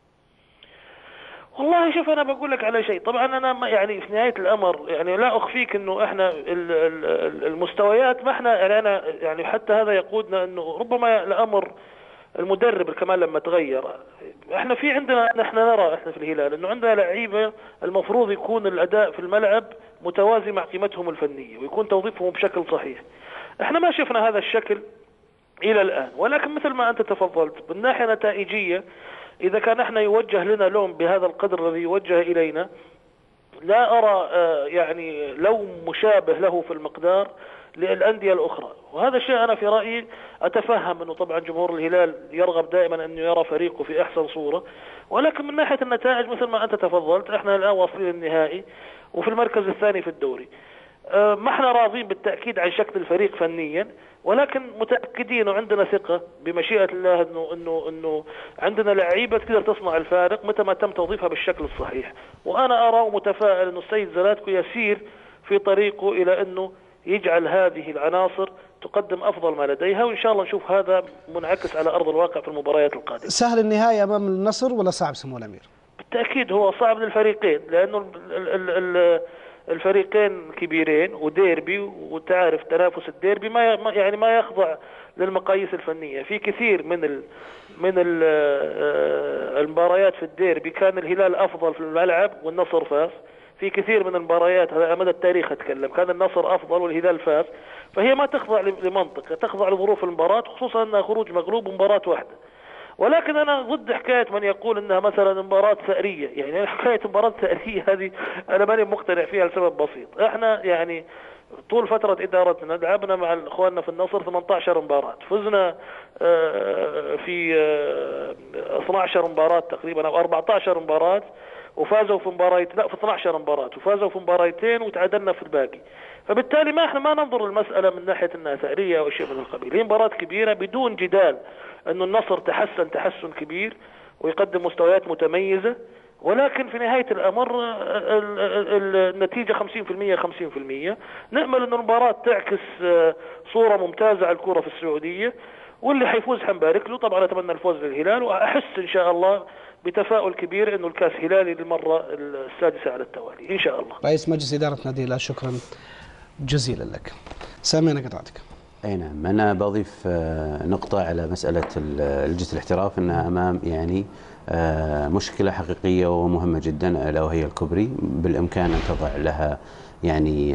والله شوف أنا بقول لك على شيء، طبعا أنا يعني في نهاية الأمر يعني لا أخفيك إنه إحنا المستويات ما إحنا يعني أنا يعني حتى هذا يقودنا إنه ربما الأمر المدرب كمان لما تغير. إحنا في عندنا نحن نرى إحنا في الهلال إنه عندنا لعيبة المفروض يكون الأداء في الملعب متوازي مع قيمتهم الفنية ويكون توظيفهم بشكل صحيح. إحنا ما شفنا هذا الشكل إلى الآن، ولكن مثل ما أنت تفضلت بالناحية النتائجية إذا كان احنا يوجه لنا لوم بهذا القدر الذي يوجه إلينا، لا أرى يعني لوم مشابه له في المقدار للأندية الأخرى. وهذا الشيء أنا في رأيي أتفهم أنه طبعا جمهور الهلال يرغب دائما أنه يرى فريقه في أحسن صورة، ولكن من ناحية النتائج مثل ما أنت تفضلت احنا الآن واصلين النهائي وفي المركز الثاني في الدوري. ما احنا راضين بالتأكيد عن شكل الفريق فنيا، ولكن متأكدين وعندنا ثقة بمشيئة الله انه انه انه عندنا لعيبة تقدر تصنع الفارق متى ما تم توظيفها بالشكل الصحيح. وانا ارى ومتفائل انه السيد زلاتكو يسير في طريقه الى انه يجعل هذه العناصر تقدم افضل ما لديها، وان شاء الله نشوف هذا منعكس على ارض الواقع في المباريات القادمة. سهل النهاية امام النصر ولا صعب سمو الامير؟ بالتأكيد هو صعب للفريقين، لانه ال ال ال الفريقين كبيرين وديربي، وتعرف تنافس الديربي ما يعني ما يخضع للمقاييس الفنية. في كثير من ال من ال المباريات في الديربي كان الهلال أفضل في الملعب والنصر فاز. في كثير من المباريات على مدى التاريخ أتكلم كان النصر أفضل والهلال فاز. فهي ما تخضع لمنطق، تخضع لظروف المباراة، خصوصا أنها خروج مغلوب مباراة واحدة. ولكن أنا ضد حكاية من يقول أنها مثلا مباراة ثأرية. يعني حكاية مباراة ثأرية هذه أنا ماني مقتنع فيها لسبب بسيط. احنا يعني طول فترة إدارتنا لعبنا مع إخواننا في النصر ثمانية عشر مباراة، فزنا في اثنتي عشرة مباراة تقريبا أو أربعة عشر مباراة، وفازوا في مباريتين، لا في اثنتي عشرة مباراة وفازوا في مباريتين وتعادلنا في الباقي. فبالتالي ما احنا ما ننظر المسألة من ناحية انها ثأرية او شيء من القبيل. هي مباراة كبيرة بدون جدال انه النصر تحسن تحسن كبير ويقدم مستويات متميزة، ولكن في نهاية الأمر النتيجة خمسين بالمئة خمسين بالمئة. نأمل أن المباراة تعكس صورة ممتازة على الكرة في السعودية، واللي حيفوز حنبارك له. طبعا أتمنى الفوز للهلال، وأحس إن شاء الله بتفاؤل كبير أنه الكاس هلالي للمرة السادسة على التوالي إن شاء الله. رئيس مجلس إدارة نادي الهلال، شكرا جزيلا لك. سامي أنا قطعتك. أي نعم، أنا بضيف نقطة على مسألة لجنة الاحتراف، أنها أمام يعني مشكلة حقيقية ومهمة جدا، ألا وهي الكوبري. بالإمكان أن تضع لها يعني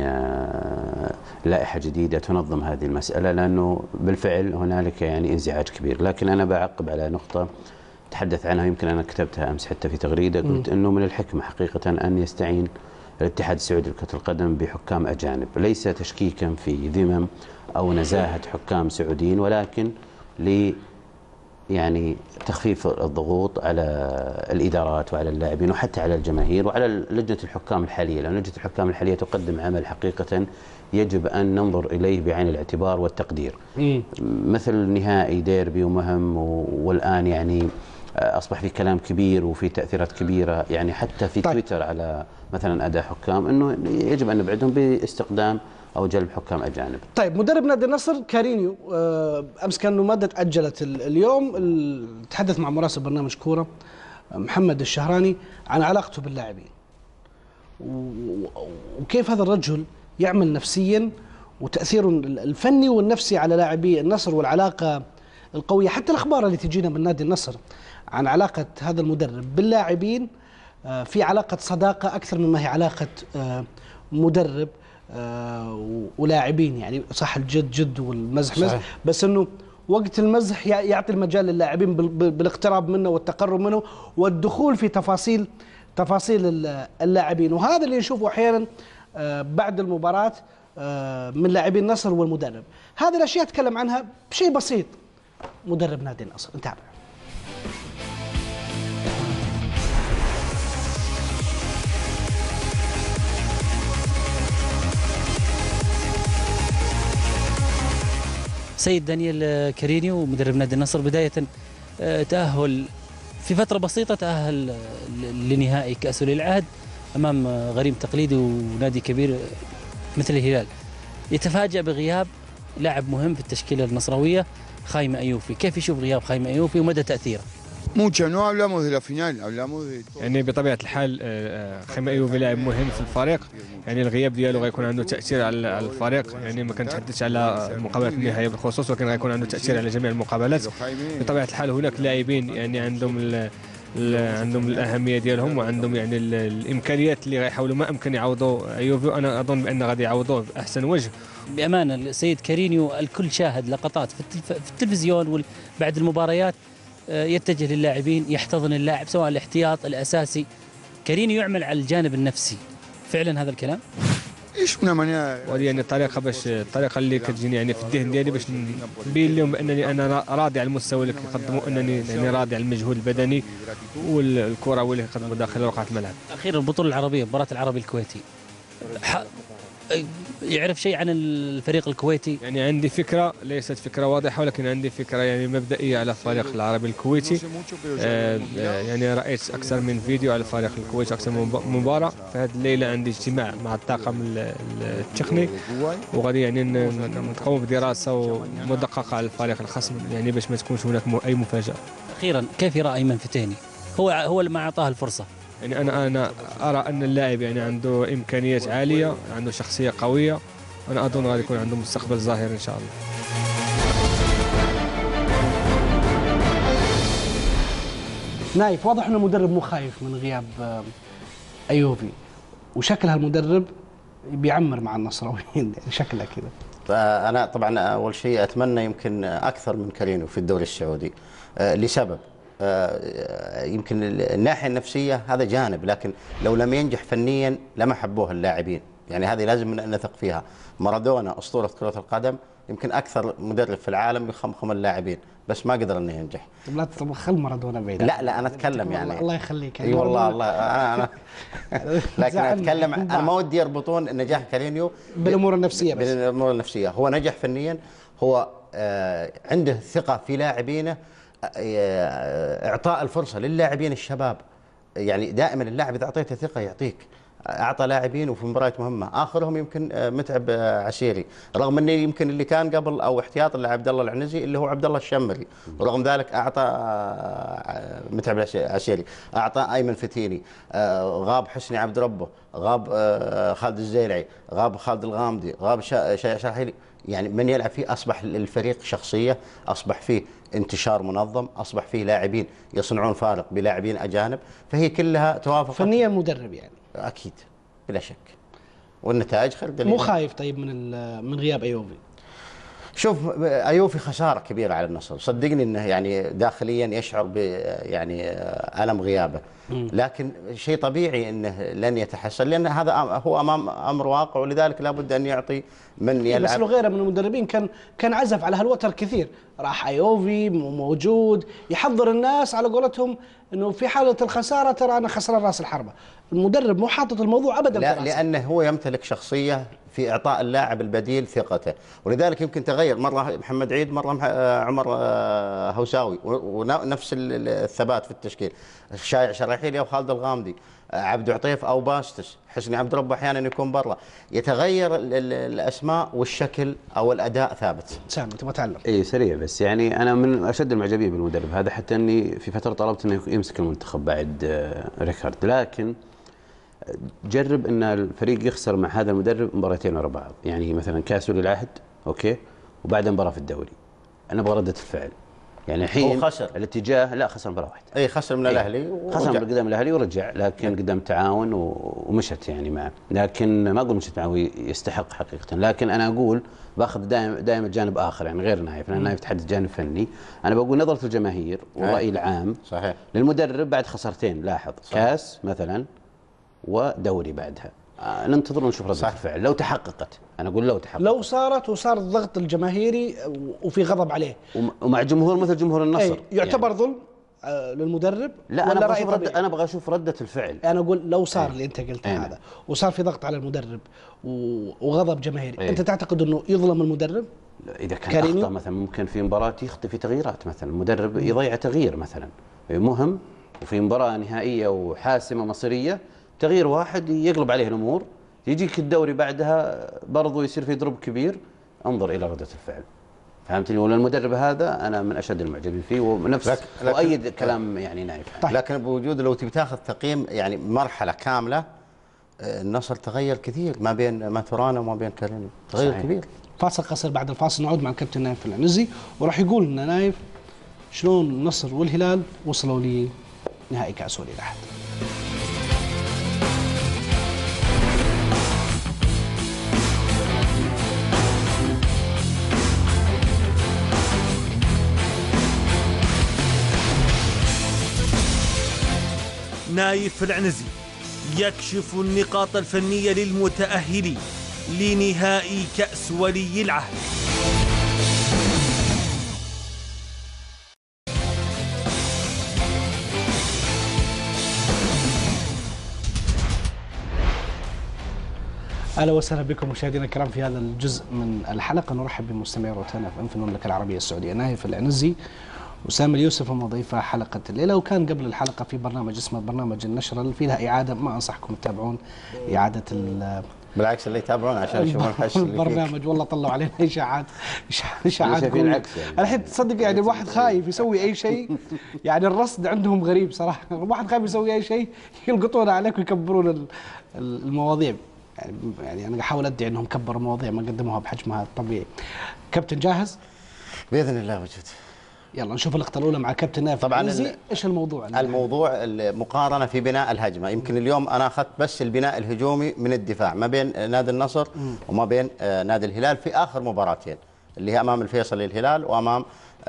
لائحة جديدة تنظم هذه المسألة، لأنه بالفعل هنالك يعني انزعاج كبير. لكن أنا بعقب على نقطة تحدث عنها، يمكن أنا كتبتها أمس حتى في تغريدة، قلت أنه من الحكمة حقيقة أن يستعين الاتحاد السعودي لكرة القدم بحكام أجانب، ليس تشكيكا في ذمم أو نزاهة حكام سعوديين، ولكن ل يعني تخفيف الضغوط على الإدارات وعلى اللاعبين وحتى على الجماهير وعلى لجنة الحكام الحالية، لأن لجنة الحكام الحالية تقدم عمل حقيقة يجب أن ننظر إليه بعين الاعتبار والتقدير. مم. مثل نهائي ديربي ومهم، والآن يعني أصبح في كلام كبير وفي تأثيرات كبيرة يعني حتى في طيب. تويتر على مثلا أداء حكام، أنه يجب أن نبعدهم باستخدام أو جلب حكام أجانب. طيب مدرب نادي النصر كارينيو أمس كان مادة أجلت اليوم، تحدث مع مراسل برنامج كورة محمد الشهراني عن علاقته باللاعبين وكيف هذا الرجل يعمل نفسيا وتأثيره الفني والنفسي على لاعبي النصر، والعلاقة القوية. حتى الأخبار اللي تجينا من نادي النصر عن علاقة هذا المدرب باللاعبين في علاقة صداقة أكثر مما هي علاقة مدرب ولاعبين. يعني صح الجد جد والمزح مزح، بس انه وقت المزح يعطي المجال للاعبين بالاقتراب منه والتقرب منه والدخول في تفاصيل تفاصيل اللاعبين. وهذا اللي نشوفه احيانا بعد المباراة من لاعبين النصر والمدرب. هذه الاشياء اتكلم عنها بشيء بسيط مدرب نادي النصر. نتابع. سيد دانيال كارينيو مدرب نادي النصر، بداية تأهل في فترة بسيطة، تأهل لنهائي كأس ولي العهد أمام غريم تقليدي ونادي كبير مثل الهلال. يتفاجأ بغياب لاعب مهم في التشكيلة النصراوية خايم أيوفي. كيف يشوف غياب خايم أيوفي ومدى تأثيره؟ Mucho, no hablamos de la final, hablamos de... يعني بطبيعة الحال خايم أيوفي لاعب مهم في الفريق، يعني الغياب ديالو غيكون عنده تأثير على الفريق، يعني ما كنتحدثش على المقابلات النهائية بالخصوص، ولكن غيكون عنده تأثير على جميع المقابلات. بطبيعة الحال هناك لاعبين يعني عندهم ال عندهم الأهمية ديالهم وعندهم يعني الإمكانيات اللي غيحاولوا ما أمكن يعوضوا أيوفي، وأنا أظن بأن غادي يعوضوه بأحسن وجه. بأمانة السيد كارينيو الكل شاهد لقطات في, التلف... في التلفزيون بعد المباريات يتجه للاعبين، يحتضن اللاعب سواء الاحتياط الأساسي. كارينيو يعمل على الجانب النفسي، فعلا هذا الكلام؟ ايش من مانيا وهذه يعني الطريقه باش الطريقه اللي كتجيني يعني في الذهن ديالي باش نبين لهم بانني انا راضي على المستوى اللي كيقدموا، انني يعني راضي على المجهود البدني والكره اللي كيقدموا داخل رقعه الملعب. اخيرا البطوله العربيه، مباراه العربي الكويتي، يعرف شيء عن الفريق الكويتي؟ يعني عندي فكره، ليست فكره واضحه، ولكن عندي فكره يعني مبدئيه على الفريق العربي الكويتي. آه يعني رايت اكثر من فيديو على الفريق الكويتي، اكثر من مباراه. فهذه الليله عندي اجتماع مع الطاقم التقني، وغادي يعني نقوم بدراسه مدققه على الفريق الخصم، يعني باش ما تكونش هناك اي مفاجاه. اخيرا كيف يرى ايمن فتيني؟ هو هو اللي ما اعطاه الفرصه. يعني انا انا ارى ان اللاعب يعني عنده امكانيات عاليه، عنده شخصيه قويه، وانا اظن غادي يكون عنده مستقبل ظاهر ان شاء الله. نايف، واضح انه المدرب مو خايف من غياب ايوبي، وشكل هالمدرب بيعمر مع النصراويين، يعني شكله كذا. فانا طبعا اول شيء اتمنى يمكن اكثر من كارينيو في الدوري السعودي لسبب، يمكن الناحيه النفسيه هذا جانب، لكن لو لم ينجح فنيا لما حبوه اللاعبين، يعني هذه لازم نثق فيها. مارادونا اسطوره كره القدم يمكن اكثر مدرب في العالم يخمخم اللاعبين، بس ما قدر انه ينجح. طب لا تخل مارادونا بعيد. لا لا انا اتكلم يعني الله يخليك. اي والله الله انا انا لكن اتكلم، انا ما ودي يربطون نجاح كارينيو بالامور النفسيه بس. بالامور النفسيه، هو نجح فنيا، هو آه عنده ثقه في لاعبينه، اعطاء الفرصه للاعبين الشباب. يعني دائما اللاعب اذا اعطيته ثقه يعطيك. اعطى لاعبين وفي مباريات مهمه، اخرهم يمكن متعب عسيري، رغم انه يمكن اللي كان قبل او احتياط لعبد الله العنزي اللي هو عبد الله الشمري، ورغم ذلك اعطى متعب عسيري، اعطى ايمن فتيني، غاب حسني عبد ربه، غاب خالد الزيرعي، غاب خالد الغامدي، غاب شاحيلي. يعني من يلعب فيه اصبح الفريق شخصيه، اصبح فيه انتشار منظم، اصبح فيه لاعبين يصنعون فارق بلاعبين اجانب، فهي كلها توافق. فنيا مدرب يعني اكيد بلا شك، والنتائج خير دليل. مو خايف طيب من من غياب ايوبي؟ شوف ايوبي خساره كبيره على النصر، صدقني انه يعني داخليا يشعر ب يعني الم غيابه، لكن شيء طبيعي انه لن يتحسن، لان هذا هو امام امر واقع، ولذلك لابد ان يعطي من يلعب. بس لو غيره من المدربين كان كان عزف على هالوتر كثير، راح ايوبي موجود يحضر الناس على قولتهم انه في حاله الخساره ترى انا خسران راس الحربه. المدرب مو حاطط الموضوع ابدا لا، لانه هو يمتلك شخصيه في اعطاء اللاعب البديل ثقته، ولذلك يمكن تغير مره محمد عيد، مره عمر هوساوي، ونفس الثبات في التشكيل، شايع شراحيلي او خالد الغامدي، عبد عطيف او باستس، حسني عبد ربه احيانا يكون برا، يتغير الاسماء والشكل او الاداء ثابت. سامي تبغى تعلم؟ اي سريع بس، يعني انا من اشد المعجبين بالمدرب هذا، حتى اني في فتره طلبت انه يمسك المنتخب بعد ريكارد، لكن جرب ان الفريق يخسر مع هذا المدرب مباراتين ورا بعض، يعني مثلا كاس ولي العهد اوكي، وبعدين مباراه في الدوري. انا ابغى رده الفعل، يعني الحين خسر الاتجاه، لا خسر مباراه واحده، اي خسر من الاهلي، خسر قدام الاهلي ورجع، لكن قدام تعاون ومشت يعني معه، لكن ما اقول مشت معه يستحق حقيقه، لكن انا اقول باخذ دائما دائما جانب اخر، يعني غير نايف، لان نايف يتحدث جانب فني، انا بقول نظره الجماهير والراي العام صحيح للمدرب بعد خسارتين، لاحظ صحيح. كاس مثلا ودوري بعدها، آه ننتظر ونشوف ردة الفعل لو تحققت. انا اقول لو تحققت، لو صارت وصار الضغط الجماهيري وفي غضب عليه ومع جمهور مثل جمهور النصر، أي يعتبر يعني ظلم للمدرب. لا انا ابغى اشوف رد... انا ابغى اشوف رده الفعل. انا اقول لو صار اللي انت قلته هذا وصار في ضغط على المدرب وغضب جماهيري، أي. انت تعتقد انه يظلم المدرب؟ اذا كان اخطا مثلا ممكن في مباراه يخطئ في تغييرات، مثلا المدرب يضيع تغيير مثلا مهم وفي مباراه نهائيه وحاسمه مصيريه، تغيير واحد يقلب عليه الامور، يجيك الدوري بعدها برضو يصير في دروب كبير. انظر الى رده الفعل، فهمتني؟ ولا المدرب هذا انا من اشد المعجبين فيه ونفس لكن وايد كلام يعني نايف. طيب. لكن بوجود لو تبي تاخذ تقييم يعني مرحله كامله، النصر تغير كثير ما بين ماتورانا وما بين كارينيو، تغير صحيح. كبير. فاصل قصير، بعد الفاصل نعود مع الكابتن نايف العنزي وراح يقول لنا نايف شلون النصر والهلال وصلوا لنهائي كاس ولي العهد. نايف العنزي يكشف النقاط الفنية للمتأهلين لنهائي كأس ولي العهد. اهلا وسهلا بكم مشاهدينا الكرام في هذا الجزء من الحلقه. نرحب بمستمعي روتانا اف ام في المملكه العربيه السعوديه. نايف العنزي وسام اليوسف هم ضيفة حلقة الليلة، وكان قبل الحلقة في برنامج اسمه برنامج النشرة اللي فيها إعادة، ما أنصحكم تتابعون إعادة بالعكس اللي يتابعون عشان يشوفون الحش البرنامج. والله طلعوا علينا إشاعات إشاعات بالعكس يعني. الحين تصدق يعني الواحد خايف يسوي أي شيء، يعني الرصد عندهم غريب صراحة، الواحد خايف يسوي أي شيء يلقطون عليك ويكبرون المواضيع. يعني يعني أنا أحاول أدعي أنهم كبروا المواضيع ما قدموها بحجمها الطبيعي. كابتن جاهز؟ بإذن الله وجد. يلا نشوف اللقطة الأولى مع كابتن نايف. طبعا ايش الموضوع؟ الموضوع المقارنة في بناء الهجمة. يمكن اليوم أنا أخذت بس البناء الهجومي من الدفاع ما بين نادي النصر وما بين نادي الهلال في آخر مباراتين اللي هي أمام الفيصلي الهلال وأمام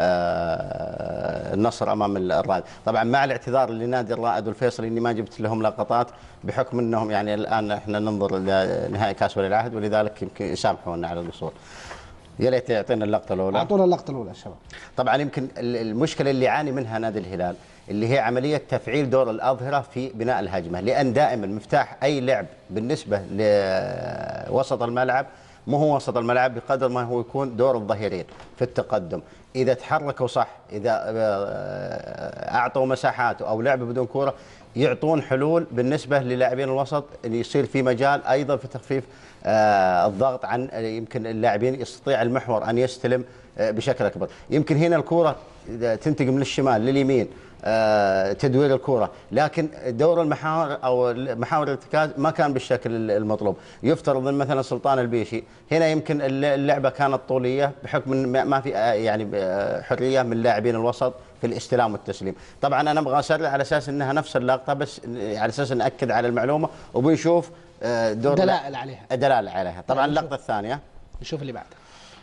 النصر أمام الرائد. طبعا مع الاعتذار لنادي الرائد والفيصلي إني ما جبت لهم لقطات بحكم أنهم يعني الآن إحنا ننظر لنهائي كأس ولي العهد، ولذلك يمكن يسامحونا على الوصول. يا ريت يعطينا اللقطة الأولى. أعطونا اللقطة الأولى الشباب. طبعا يمكن المشكلة اللي يعاني منها نادي الهلال اللي هي عملية تفعيل دور الأظهرة في بناء الهجمة، لأن دائما مفتاح أي لعب بالنسبة لوسط الملعب مو هو وسط الملعب بقدر ما هو يكون دور الظهيرين في التقدم. إذا تحركوا صح، إذا أعطوا مساحات أو لعبوا بدون كرة، يعطون حلول بالنسبة للاعبين الوسط اللي يصير في مجال أيضا في تخفيف آه الضغط عن يمكن اللاعبين يستطيع المحور أن يستلم آه بشكل أكبر. يمكن هنا الكرة تنتقل من الشمال لليمين آه تدوير الكرة، لكن دور المحاور أو محاور الارتكاز ما كان بالشكل المطلوب. يفترض أن مثلا سلطان البيشي هنا يمكن اللعبة كانت طولية بحكم ما في يعني حرية من لاعبين الوسط في الاستلام والتسليم. طبعا أنا أبغى أسرع على أساس أنها نفس اللقطة بس على أساس نأكد على المعلومة وبنشوف دور دلائل عليها دلائل عليها. طبعا اللقطة الثانية نشوف اللي بعدها.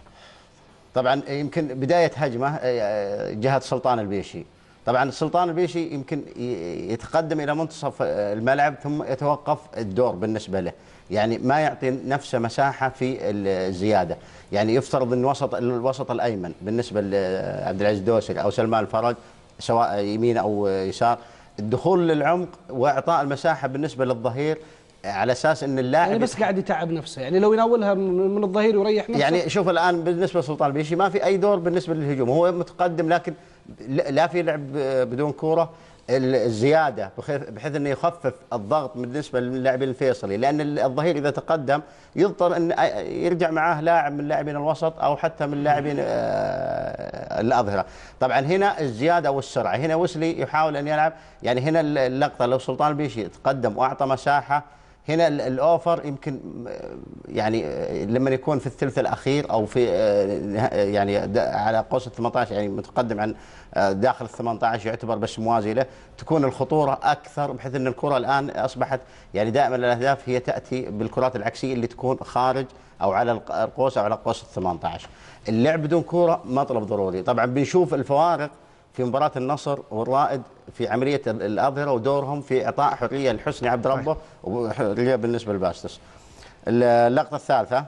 طبعا يمكن بداية هجمة جهة سلطان البيشي. طبعا سلطان البيشي يمكن يتقدم إلى منتصف الملعب ثم يتوقف الدور بالنسبة له، يعني ما يعطي نفسه مساحة في الزيادة. يعني يفترض أن وسط الوسط الأيمن بالنسبة لعبد العزيز الدوسري أو سلمان الفرج سواء يمين أو يسار، الدخول للعمق وإعطاء المساحة بالنسبة للظهير على اساس ان اللاعب يعني بس قاعد يتعب نفسه، يعني لو يناولها من الظهير ويريح نفسه. يعني شوف الان بالنسبه لسلطان البيشي ما في اي دور بالنسبه للهجوم، هو متقدم لكن لا في لعب بدون كوره، الزياده بحيث انه يخفف الضغط بالنسبه للاعبين الفيصلي، لان الظهير اذا تقدم يضطر ان يرجع معاه لاعب من لاعبين الوسط او حتى من لاعبين الاظهره. طبعا هنا الزياده والسرعه، هنا وسلي يحاول ان يلعب، يعني هنا اللقطه لو سلطان البيشي تقدم واعطى مساحه، هنا الاوفر يمكن يعني لما يكون في الثلث الاخير او في يعني على قوس ال ثمانية عشر يعني متقدم عن داخل ال ثمانية عشر يعتبر بس موازي له، تكون الخطوره اكثر بحيث ان الكره الان اصبحت يعني دائما الاهداف هي تاتي بالكرات العكسيه اللي تكون خارج او على القوس او على قوس ال ثمانية عشر. اللعب بدون كره مطلب ضروري. طبعا بنشوف الفوارق في مباراة النصر والرائد في عملية الأظهرة ودورهم في إعطاء حرية لحسني عبد ربه وحرية بالنسبة لباستس. اللقطة الثالثة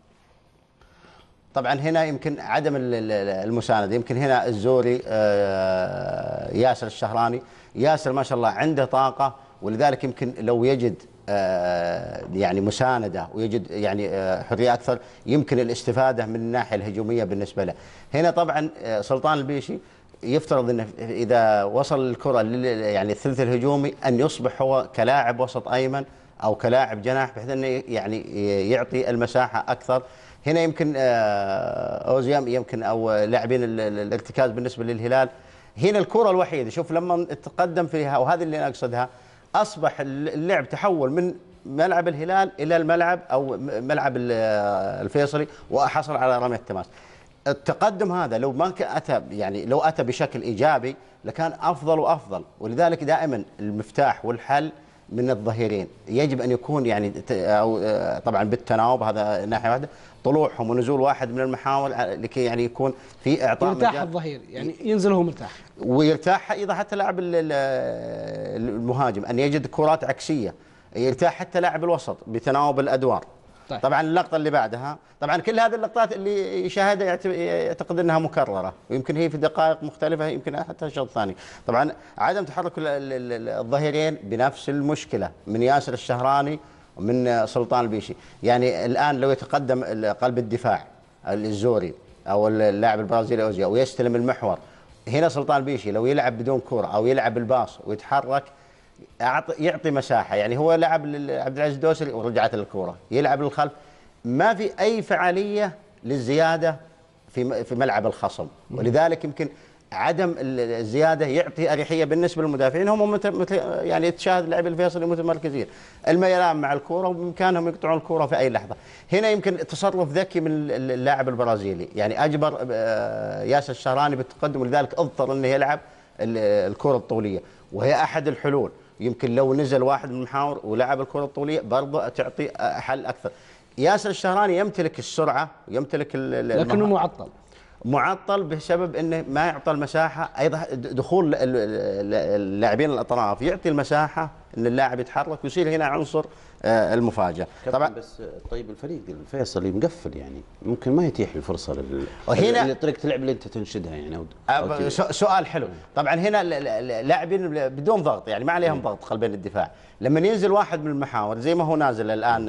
طبعا هنا يمكن عدم المساندة، يمكن هنا الزوري ياسر الشهراني، ياسر ما شاء الله عنده طاقة، ولذلك يمكن لو يجد يعني مساندة ويجد يعني حرية أكثر يمكن الاستفادة من الناحية الهجومية بالنسبة له. هنا طبعا سلطان البيشي يفترض انه اذا وصل الكره يعني الثلث الهجومي ان يصبح هو كلاعب وسط ايمن او كلاعب جناح بحيث انه يعني يعطي المساحه اكثر. هنا يمكن اوزيام يمكن او لاعبين الارتكاز بالنسبه للهلال، هنا الكره الوحيده شوف لما تقدم فيها، وهذه اللي انا اقصدها، اصبح اللعب تحول من ملعب الهلال الى الملعب او ملعب الفيصلي وحصل على رميه التماس. التقدم هذا لو ما أتى يعني لو أتى بشكل إيجابي لكان أفضل وأفضل، ولذلك دائما المفتاح والحل من الظهيرين يجب أن يكون يعني أو طبعا بالتناوب، هذا ناحية واحدة، طلوعهم ونزول واحد من المحاور لكي يعني يكون في إعطاء يرتاح الظهير، يعني ينزل هو مرتاح ويرتاح أيضا حتى لاعب المهاجم أن يجد كرات عكسية، يرتاح حتى لاعب الوسط بتناوب الأدوار. طيب. طبعا اللقطه اللي بعدها طبعا كل هذه اللقطات اللي يشاهدها يعتقد انها مكرره ويمكن هي في دقائق مختلفه يمكن حتى الشوط الثاني. طبعا عدم تحرك الظهيرين بنفس المشكله من ياسر الشهراني ومن سلطان البيشي. يعني الان لو يتقدم قلب الدفاع الزوري او اللاعب البرازيلي اوزيا ويستلم المحور، هنا سلطان البيشي لو يلعب بدون كره او يلعب الباص ويتحرك يعطي مساحه، يعني هو لعب عبد العزيز الدوسري ورجعت الكره يلعب للخلف، ما في اي فعاليه للزياده في في ملعب الخصم، ولذلك يمكن عدم الزياده يعطي اريحيه بالنسبه للمدافعين. هم يعني تشاهد لاعبي الفيصلي متمركزين الميلان مع الكره وبامكانهم يقطعون الكره في اي لحظه. هنا يمكن تصرف ذكي من اللاعب البرازيلي، يعني اجبر ياسر الشهراني بالتقدم، ولذلك اضطر انه يلعب الكره الطوليه، وهي احد الحلول. يمكن لو نزل واحد من المحاور ولعب الكره الطوليه برضه تعطي حل اكثر. ياسر الشهراني يمتلك السرعه ويمتلك لكنه معطل معطل بسبب انه ما يعطى المساحه. ايضا دخول اللاعبين الاطراف يعطي المساحه ان اللاعب يتحرك ويصير هنا عنصر المفاجاه. طبعا بس طيب الفريق الفيصلي مقفل، يعني ممكن ما يتيح الفرصه لل وهنا طريقه اللعب اللي انت تنشدها يعني أو أو سؤال حلو. طبعا هنا لاعبين بدون ضغط، يعني ما عليهم ضغط قلبين الدفاع، لما ينزل واحد من المحاور زي ما هو نازل الان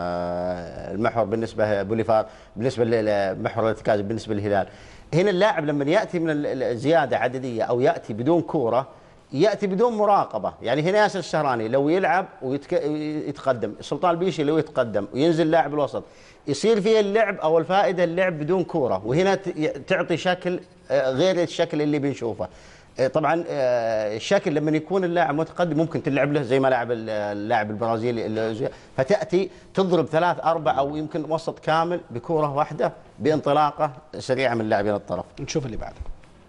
المحور بالنسبه بوليفار بالنسبه لمحور الارتكاز بالنسبه للهلال، هنا اللاعب لما ياتي من الزياده عدديه او ياتي بدون كوره ياتي بدون مراقبه. يعني هنا ياسر الشهراني لو يلعب ويتقدم، سلطان البيشي لو يتقدم وينزل لاعب الوسط يصير فيه اللعب او الفائده اللعب بدون كوره، وهنا تعطي شكل غير الشكل اللي بنشوفه. طبعا الشكل لما يكون اللاعب متقدم ممكن تلعب له زي ما لعب اللاعب البرازيلي، فتاتي تضرب ثلاث اربع او يمكن وسط كامل بكوره واحده بانطلاقه سريعه من لاعبين الطرف. نشوف اللي بعده.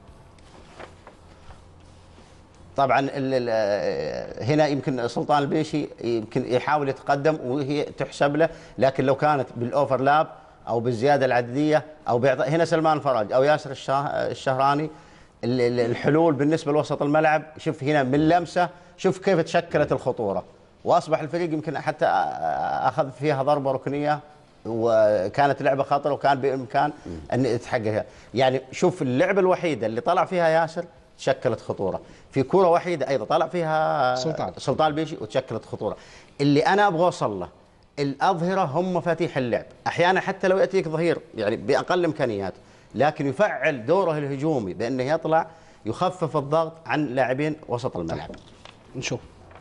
طبعا هنا يمكن سلطان البيشي يمكن يحاول يتقدم وهي تحسب له، لكن لو كانت بالاوفرلاب او بالزياده العدديه او بيعطي هنا سلمان فرج او ياسر الشهراني الحلول بالنسبه لوسط الملعب. شوف هنا من لمسه شوف كيف تشكلت الخطوره، واصبح الفريق يمكن حتى اخذ فيها ضربه ركنيه وكانت لعبه خطره وكان بامكان ان يتحققها. يعني شوف اللعبه الوحيده اللي طلع فيها ياسر شكلت خطوره، في كره وحيده ايضا طلع فيها سلطان سلطان البيشي وتشكلت خطوره. اللي انا ابغى اوصل له الاظهره هم مفاتيح اللعب، احيانا حتى لو ياتيك ظهير يعني باقل امكانيات لكن يفعل دوره الهجومي بانه يطلع يخفف الضغط عن لاعبين وسط الملعب. نشوف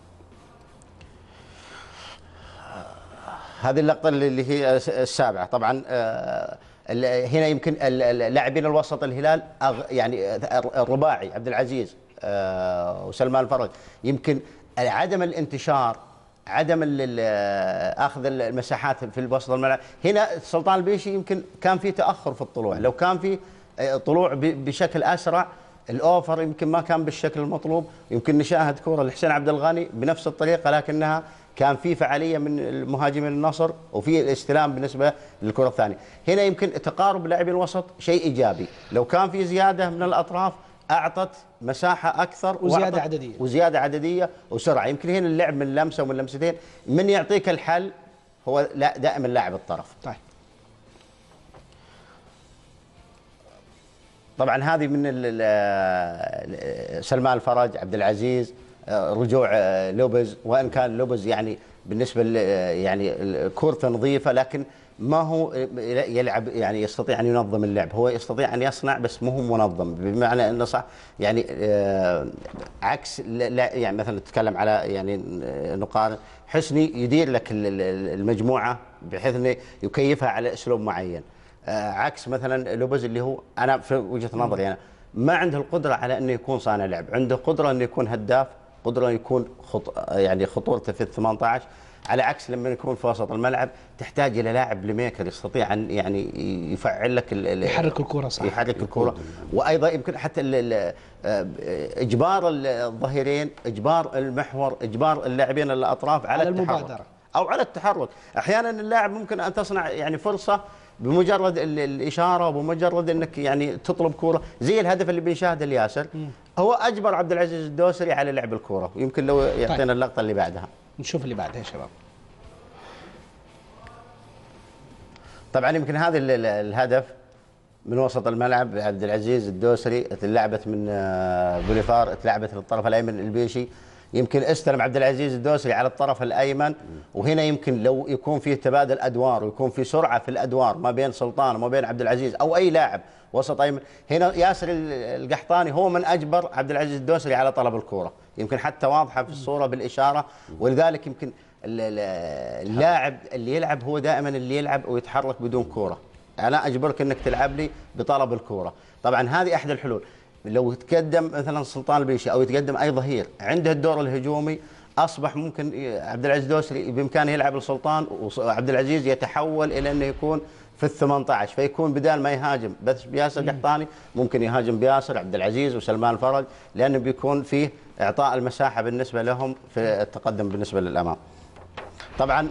هذه اللقطه اللي هي السابعه. طبعا هنا يمكن لاعبين الوسط الهلال يعني الرباعي عبد العزيز وسلمان الفرج يمكن عدم الانتشار، عدم اخذ المساحات في الوسط الملعب. هنا سلطان البيشي يمكن كان في تاخر في الطلوع، لو كان في طلوع بشكل اسرع الاوفر يمكن ما كان بالشكل المطلوب. يمكن نشاهد كره لحسين عبد الغني بنفس الطريقه لكنها كان في فعاليه من المهاجمين النصر وفي الاستلام بالنسبه للكره الثانيه. هنا يمكن تقارب لاعبين الوسط شيء ايجابي، لو كان في زياده من الاطراف اعطت مساحه اكثر وزياده عدديه وزياده عدديه وسرعه. يمكن هنا اللعب من لمسه ومن لمستين، من يعطيك الحل هو لا دائما لاعب الطرف. طيب طبعا هذه من سلمان الفرج، عبد العزيز، رجوع لوبز، وان كان لوبز يعني بالنسبه يعني كورته نظيفه لكن ما هو يلعب يعني يستطيع ان ينظم اللعب، هو يستطيع ان يصنع بس مو هو منظم، بمعنى انه صح يعني آه عكس لا يعني مثلا نتكلم على يعني نقارن حسني يدير لك المجموعه بحيث انه يكيفها على اسلوب معين، آه عكس مثلا لوبز اللي هو انا في وجهه نظري انا ما عنده القدره على انه يكون صانع لعب، عنده قدره انه يكون هداف، قدره يكون خط يعني خطورته في ال ثمانية عشر، على عكس لما يكون في وسط الملعب تحتاج الى لاعب بلاي ميكر يستطيع ان يعني يفعل لك يحرك الكره صح يحرك الكره، وايضا يمكن حتى اجبار الظهيرين، اجبار المحور، اجبار اللاعبين الاطراف على, على المبادره او على التحرك. احيانا اللاعب ممكن ان تصنع يعني فرصه بمجرد الاشاره وبمجرد انك يعني تطلب كوره، زي الهدف اللي بنشاهده الياسر هو اجبر عبد العزيز الدوسري على لعب الكوره، ويمكن لو يعطينا طيب. اللقطه اللي بعدها نشوف اللي بعدها يا شباب. طبعا يمكن هذا الهدف من وسط الملعب، عبد العزيز الدوسري تلعبت من بوليفار، تلعبت للطرف الايمن البيشي، يمكن استلم عبد العزيز الدوسري على الطرف الايمن، وهنا يمكن لو يكون فيه تبادل ادوار ويكون في سرعه في الادوار ما بين سلطان وما بين عبد العزيز او اي لاعب وسط ايمن، هنا ياسر القحطاني هو من اجبر عبد العزيز الدوسري على طلب الكوره، يمكن حتى واضحه في الصوره بالاشاره، ولذلك يمكن اللاعب اللي يلعب هو دائما اللي يلعب ويتحرك بدون كوره، انا اجبرك انك تلعب لي بطلب الكوره. طبعا هذه احد الحلول، لو تقدم مثلا سلطان البيشي او يتقدم اي ظهير عنده الدور الهجومي، اصبح ممكن عبد العزيز الدوسري بامكانه يلعب لسلطان وعبد العزيز يتحول الى انه يكون في ال ثمانية عشر، فيكون بدال ما يهاجم بس بياسر القحطاني ممكن يهاجم بياسر عبد العزيز وسلمان الفرج، لانه بيكون فيه اعطاء المساحه بالنسبه لهم في التقدم بالنسبه للامام. طبعا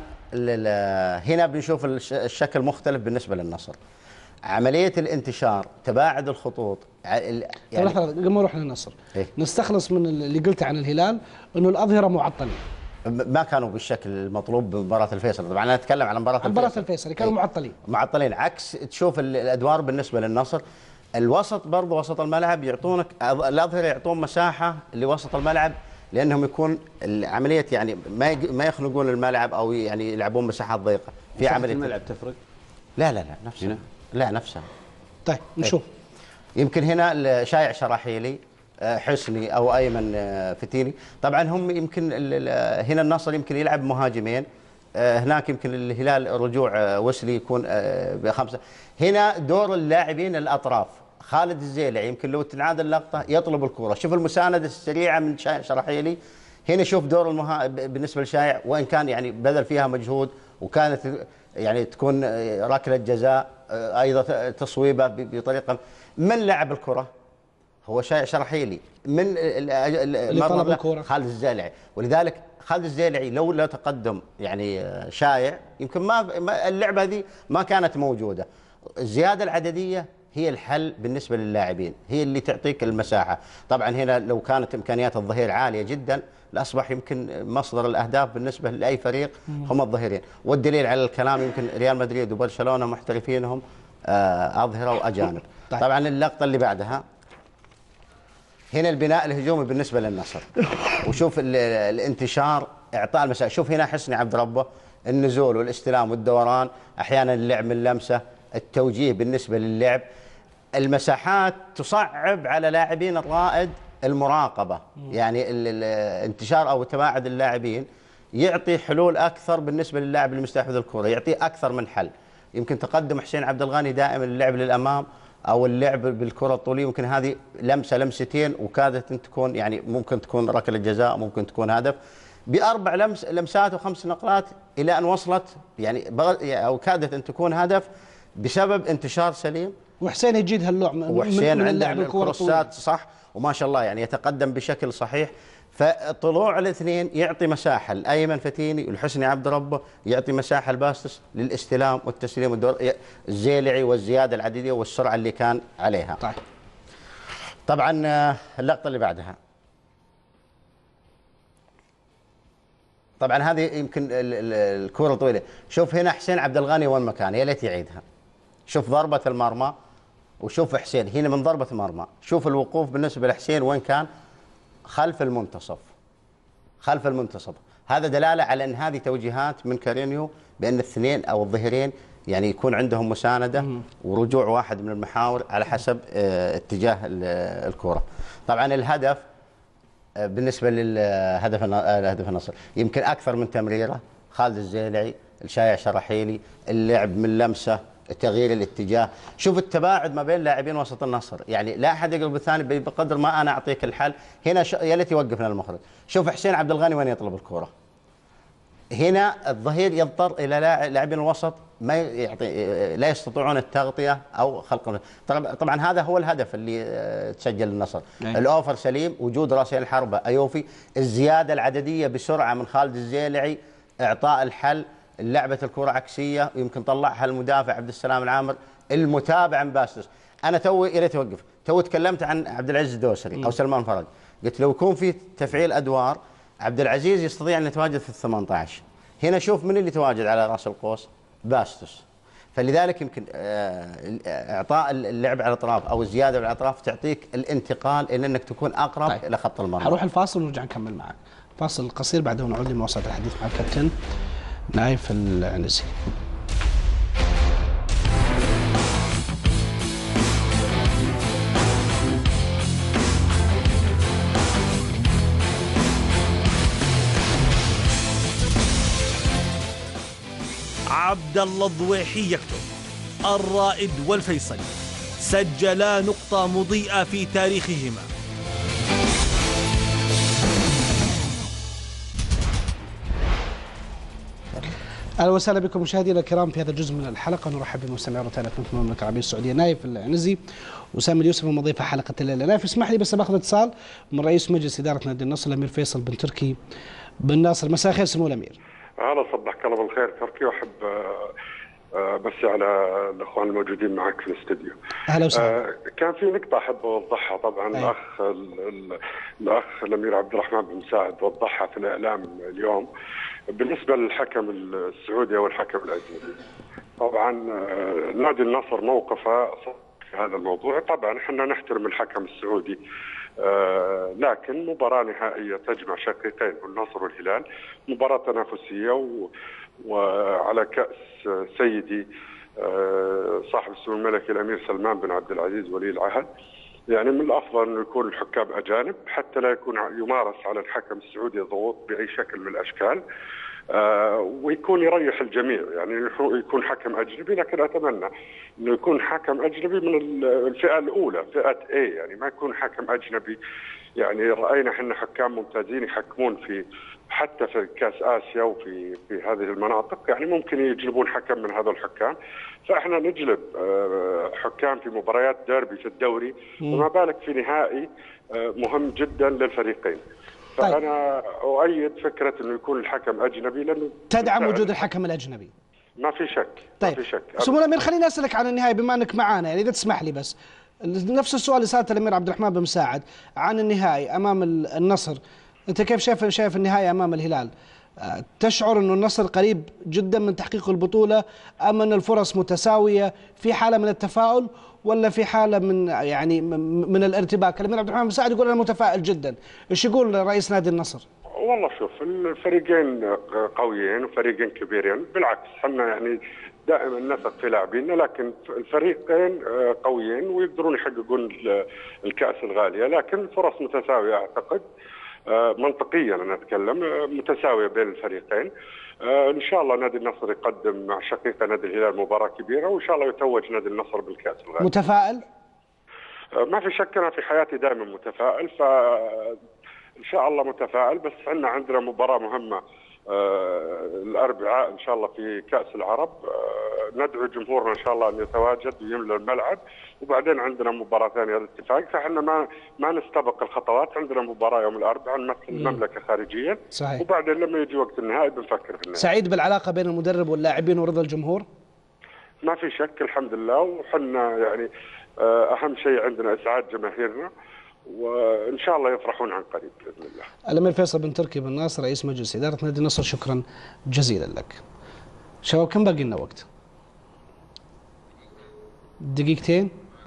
هنا بنشوف الشكل مختلف بالنسبه للنصر، عمليه الانتشار، تباعد الخطوط يعني لحظه قبل ما نروح للنصر إيه؟ نستخلص من اللي قلته عن الهلال انه الاظهره معطلين، ما كانوا بالشكل المطلوب بمباراه الفيصل. طبعا انا اتكلم عن مباراه الفيصل، مباراه الفيصل كانوا إيه؟ معطلين معطلين عكس تشوف الادوار بالنسبه للنصر، الوسط برضه وسط الملعب يعطونك الاظهره يعطون مساحه لوسط الملعب، لانهم يكون العمليه يعني ما ما يخنقون الملعب او يعني يلعبون مساحات ضيقه في عمليه الملعب تفرق. لا لا لا نفسها هنا؟ لا نفسها. طيب نشوف إيه؟ يمكن هنا شايع شراحيلي، حسني او ايمن فتيني، طبعا هم يمكن هنا النصر يمكن يلعب مهاجمين، هناك يمكن الهلال رجوع وسلي يكون بخمسه، هنا دور اللاعبين الاطراف، خالد الزيلعي يمكن لو تنعاد اللقطه يطلب الكره، شوف المسانده السريعه من شراحيلي، هنا شوف دور المها... بالنسبه لشايع، وان كان يعني بذل فيها مجهود وكانت يعني تكون ركله جزاء ايضا تصويبه بطريقه، من لعب الكره هو شايع شراحيلي، من اللي طلب الكره خالد الزيلعي، ولذلك خالد الزيلعي لو لا تقدم يعني شايع يمكن ما اللعبه هذه ما كانت موجوده. الزياده العدديه هي الحل بالنسبه للاعبين، هي اللي تعطيك المساحه. طبعا هنا لو كانت امكانيات الظهير عاليه جدا لاصبح يمكن مصدر الاهداف بالنسبه لاي فريق هم الظهيرين، والدليل على الكلام يمكن ريال مدريد وبرشلونه محترفينهم اظهره واجانب. طيب. طبعا اللقطه اللي بعدها هنا البناء الهجومي بالنسبه للنصر، وشوف الانتشار، اعطاء المساحه، شوف هنا حسني عبد ربه، النزول والاستلام والدوران، احيانا اللعب من لمسه، التوجيه بالنسبه للعب، المساحات تصعب على لاعبين الرائد المراقبه، يعني الانتشار او تباعد اللاعبين يعطي حلول اكثر بالنسبه للاعب المستحوذ الكره، يعطي اكثر من حل. يمكن تقدم حسين عبد الغني دائما اللعب للامام او اللعب بالكره الطوليه، ممكن هذه لمسه لمستين وكادت ان تكون يعني ممكن تكون ركله جزاء، ممكن تكون هدف، باربع لمس لمسات وخمس نقلات الى ان وصلت يعني او كادت ان تكون هدف بسبب انتشار سليم. وحسين يجيد هالنوع من وحسين من عنده الكروسات صح، وما شاء الله يعني يتقدم بشكل صحيح، فطلوع الاثنين يعطي مساحه الايمن فتيني والحسني عبد ربه، يعطي مساحه الباستس للاستلام والتسليم والدور الزيلعي والزياده العدديه والسرعه اللي كان عليها. طيب طبعا اللقطه اللي بعدها، طبعا هذه يمكن الكره الطويله. شوف هنا حسين عبد الغني وين مكانه، يا ليت يعيدها. شوف ضربه المرمى وشوف حسين هنا من ضربه المرمى. شوف الوقوف بالنسبه لحسين وين كان، خلف المنتصف، خلف المنتصف. هذا دلاله على ان هذه توجيهات من كارينيو بان الاثنين او الظهيرين يعني يكون عندهم مسانده ورجوع واحد من المحاور على حسب اه اتجاه الكره. طبعا الهدف اه بالنسبه للهدف الهدف النصر يمكن اكثر من تمريره. خالد الزيلعي، الشايع شرحيلي، اللعب من لمسه، تغيير الاتجاه. شوف التباعد ما بين لاعبين وسط النصر، يعني لا احد يقرب الثاني بقدر ما انا اعطيك الحل. هنا ش... يا ليت يوقفنا المخرج. شوف حسين عبد الغني وين يطلب الكره. هنا الظهير يضطر الى لاعبين الوسط ما يعطي، لا يستطيعون التغطيه او خلق. طبعا هذا هو الهدف اللي تسجل النصر. الاوفر سليم، وجود راسين الحربه ايوفي، الزياده العدديه بسرعه من خالد الزيلعي، اعطاء الحل، لعبه الكره عكسيه ويمكن طلعها المدافع عبد السلام العامر، المتابع من باستس. انا تو يا ريت توقف، تو تكلمت عن عبد العزيز الدوسري او سلمان فرج، قلت لو يكون في تفعيل ادوار عبد العزيز يستطيع ان يتواجد في الثمانية عشر. هنا شوف من اللي يتواجد على راس القوس، باستس. فلذلك يمكن اعطاء اللعب على الاطراف او الزياده على الاطراف تعطيك الانتقال الى انك تكون اقرب طيب. الى خط المرمى. حروح الفاصل ونرجع نكمل معك. فاصل قصير بعده نعود لمواصله الحديث مع الكابتن نايف العنزي. عبد الله الضويحي يكتب: الرائد والفيصلي سجلا نقطة مضيئة في تاريخهما. اهلا وسهلا بكم مشاهدينا الكرام في هذا الجزء من الحلقه. نرحب بمستمعي روتانا في المملكه العربيه السعوديه نايف العنزي وسام اليوسف المضيف حلقه الليله. نايف اسمح لي بس باخذ اتصال من رئيس مجلس اداره نادي النصر الامير فيصل بن تركي بن ناصر. مساء الخير سمو الامير. هلا صبحك الله بالخير تركي، واحب بس على الاخوان الموجودين معك في الاستديو. اهلا وسهلا. كان في نقطه احب اوضحها. طبعا أي. الاخ الاخ الامير عبد الرحمن بن مساعد وضحها في الاعلام اليوم بالنسبه للحكم السعودي والحكم الاجنبي. طبعا نادي النصر موقفه في هذا الموضوع. طبعا احنا نحترم الحكم السعودي، آه لكن مباراة نهائية تجمع شقيقين النصر والهلال، مباراة تنافسية و... وعلى كأس سيدي آه صاحب السمو الملكي الأمير سلمان بن عبد العزيز ولي العهد. يعني من الأفضل أن يكون الحكام أجانب حتى لا يكون يمارس على الحكم السعودي ضغوط بأي شكل من الأشكال، آه ويكون يريح الجميع. يعني يكون حكم أجنبي، لكن أتمنى أنه يكون حكم أجنبي من الفئة الأولى، فئة A، يعني ما يكون حكم أجنبي. يعني رأينا احنا حكام ممتازين يحكمون في حتى في كأس آسيا وفي في هذه المناطق، يعني ممكن يجلبون حكم من هذا الحكام. فاحنا نجلب آه حكام في مباريات ديربي في الدوري، وما بالك في نهائي آه مهم جدا للفريقين. فأنا أؤيد فكرة أنه يكون الحكم أجنبي، لأنه تدعم وجود الحكم الأجنبي. ما في شك. طيب. ما في شك. سمو الأمير خليني أسألك عن النهائي بما أنك معانا، يعني إذا تسمح لي بس نفس السؤال اللي سألته الأمير عبد الرحمن بن مساعد عن النهائي أمام النصر. أنت كيف شايف شايف النهائي أمام الهلال؟ تشعر أنه النصر قريب جدا من تحقيق البطولة أم أن الفرص متساوية، في حالة من التفاؤل ولا في حالة من يعني من الارتباك؟ الأمير عبد الرحمن بن مساعد يقول أنا متفائل جدا، إيش يقول رئيس نادي النصر؟ والله شوف، الفريقين قويين وفريقين كبيرين، بالعكس احنا يعني دائما نثق في لاعبينا، لكن الفريقين قويين ويقدرون يحققون الكأس الغالية، لكن فرص متساوية اعتقد، منطقيا انا اتكلم متساوية بين الفريقين. ان شاء الله نادي النصر يقدم مع شقيقه نادي الهلال مباراة كبيرة، وان شاء الله يتوج نادي النصر بالكأس الغالية. متفائل؟ ما في شك، انا في حياتي دائما متفائل، ف ان شاء الله متفائل. بس عندنا عندنا مباراة مهمة آه الاربعاء ان شاء الله في كأس العرب، آه ندعو جمهورنا ان شاء الله ان يتواجد ويملى الملعب، وبعدين عندنا مباراة ثانية الاتفاق. فاحنا ما ما نستبق الخطوات، عندنا مباراة يوم الاربعاء نمثل المملكة خارجيا. صحيح. وبعدين لما يجي وقت النهائي بنفكر في النهائي. سعيد بالعلاقة بين المدرب واللاعبين ورضا الجمهور؟ ما في شك الحمد لله، وحنا يعني آه اهم شيء عندنا اسعاد جماهيرنا. وان شاء الله يفرحون عن قريب باذن الله. الامير فيصل بن تركي بن ناصر رئيس مجلس اداره نادي النصر، شكرا جزيلا لك. شباب كم باقي لنا وقت؟ دقيقتين؟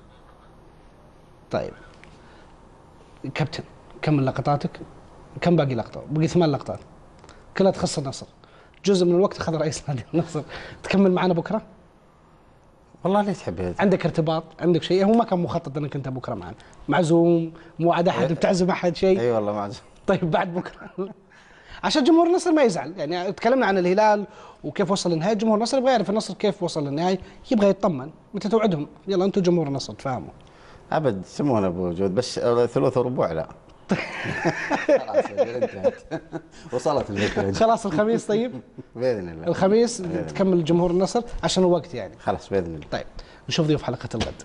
طيب كابتن كمل لقطاتك. كم باقي لقطه؟ باقي ثمان لقطات كلها تخص النصر. جزء من الوقت اخذ رئيس نادي النصر. تكمل معنا بكره؟ والله ليش تحب؟ عندك ارتباط؟ عندك شيء؟ هو ما كان مخطط انك انت بكره معنا، معزوم، مو عاد احد بتعزم احد شيء؟ اي والله معزوم. طيب بعد بكره عشان جمهور النصر ما يزعل، يعني تكلمنا عن الهلال وكيف وصل للنهائي، جمهور النصر يبغى يعرف النصر كيف وصل للنهائي، يبغى يطمن، متى توعدهم؟ يلا انتم جمهور النصر تفهموا. ابد يسمونه بوجود بس ثلث وربع لا. خلاص انتهت وصلت الفكره. خلاص الخميس. طيب باذن الله الخميس تكمل جمهور النصر عشان الوقت يعني. خلاص باذن الله. طيب نشوف ضيوف حلقه الغد.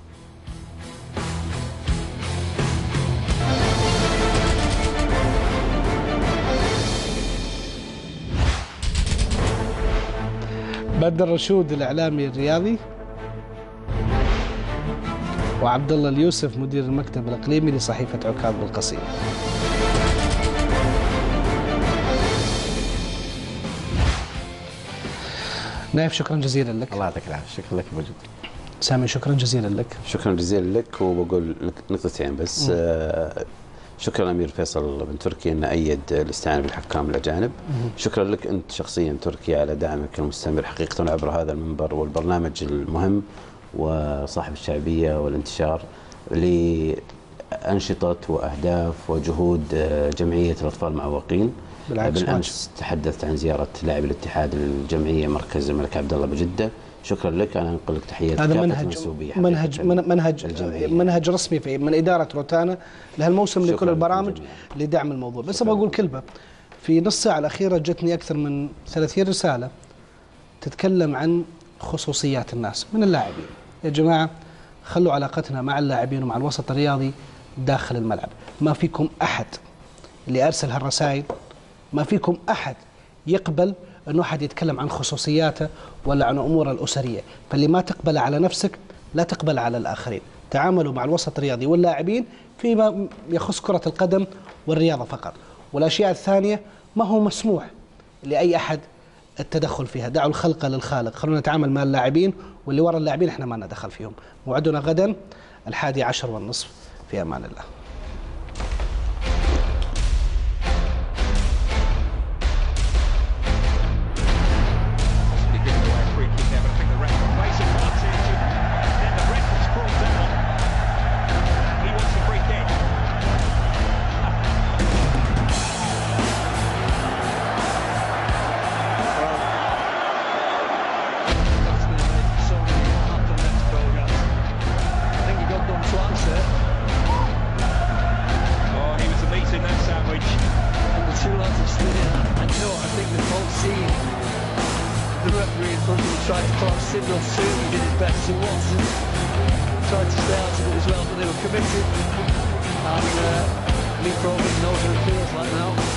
بدر رشود الاعلامي الرياضي، وعبد الله اليوسف مدير المكتب الاقليمي لصحيفه عكاظ بالقصيم. نايف شكرا جزيلا لك. الله يعطيك العافيه. شكرا لك بوجود. سامي شكرا جزيلا لك. شكرا جزيلا لك. وبقول نقطتين بس. آه شكرا الامير فيصل بن تركي انه ايد الاستعانه بالحكام الاجانب. شكرا لك انت شخصيا تركي على دعمك المستمر حقيقه عبر هذا المنبر والبرنامج المهم وصاحب الشعبيه والانتشار لانشطه واهداف وجهود جمعيه الاطفال المعوقين. بالامس تحدثت عن زياره لاعب الاتحاد الجمعيه مركز الملك عبد الله بجده. شكرا لك. انا انقل لك تحيات هذا منهج منهج منهج منهج رسمي في من اداره روتانا لهالموسم لكل البرامج لدعم الموضوع. بس ابغى اقول كلمه. في نص ساعه الاخيره جتني اكثر من ثلاثين رساله تتكلم عن خصوصيات الناس من اللاعبين. يا جماعه خلوا علاقتنا مع اللاعبين ومع الوسط الرياضي داخل الملعب. ما فيكم احد اللي ارسل هالرسائل، ما فيكم احد يقبل انه احد يتكلم عن خصوصياته ولا عن اموره الاسريه، فاللي ما تقبل على نفسك لا تقبل على الاخرين. تعاملوا مع الوسط الرياضي واللاعبين فيما يخص كره القدم والرياضه فقط، والاشياء الثانيه ما هو مسموح لاي احد التدخل فيها. دعوا الخلق للخالق، خلونا نتعامل مع اللاعبين واللي وراء اللاعبين احنا ما ندخل فيهم. موعدنا غدا الحادي عشر والنصف. في امان الله.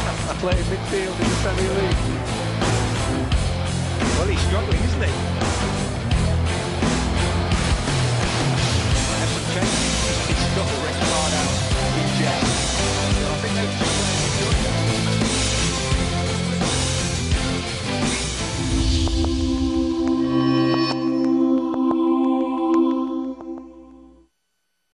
Well, he's struggling, isn't he?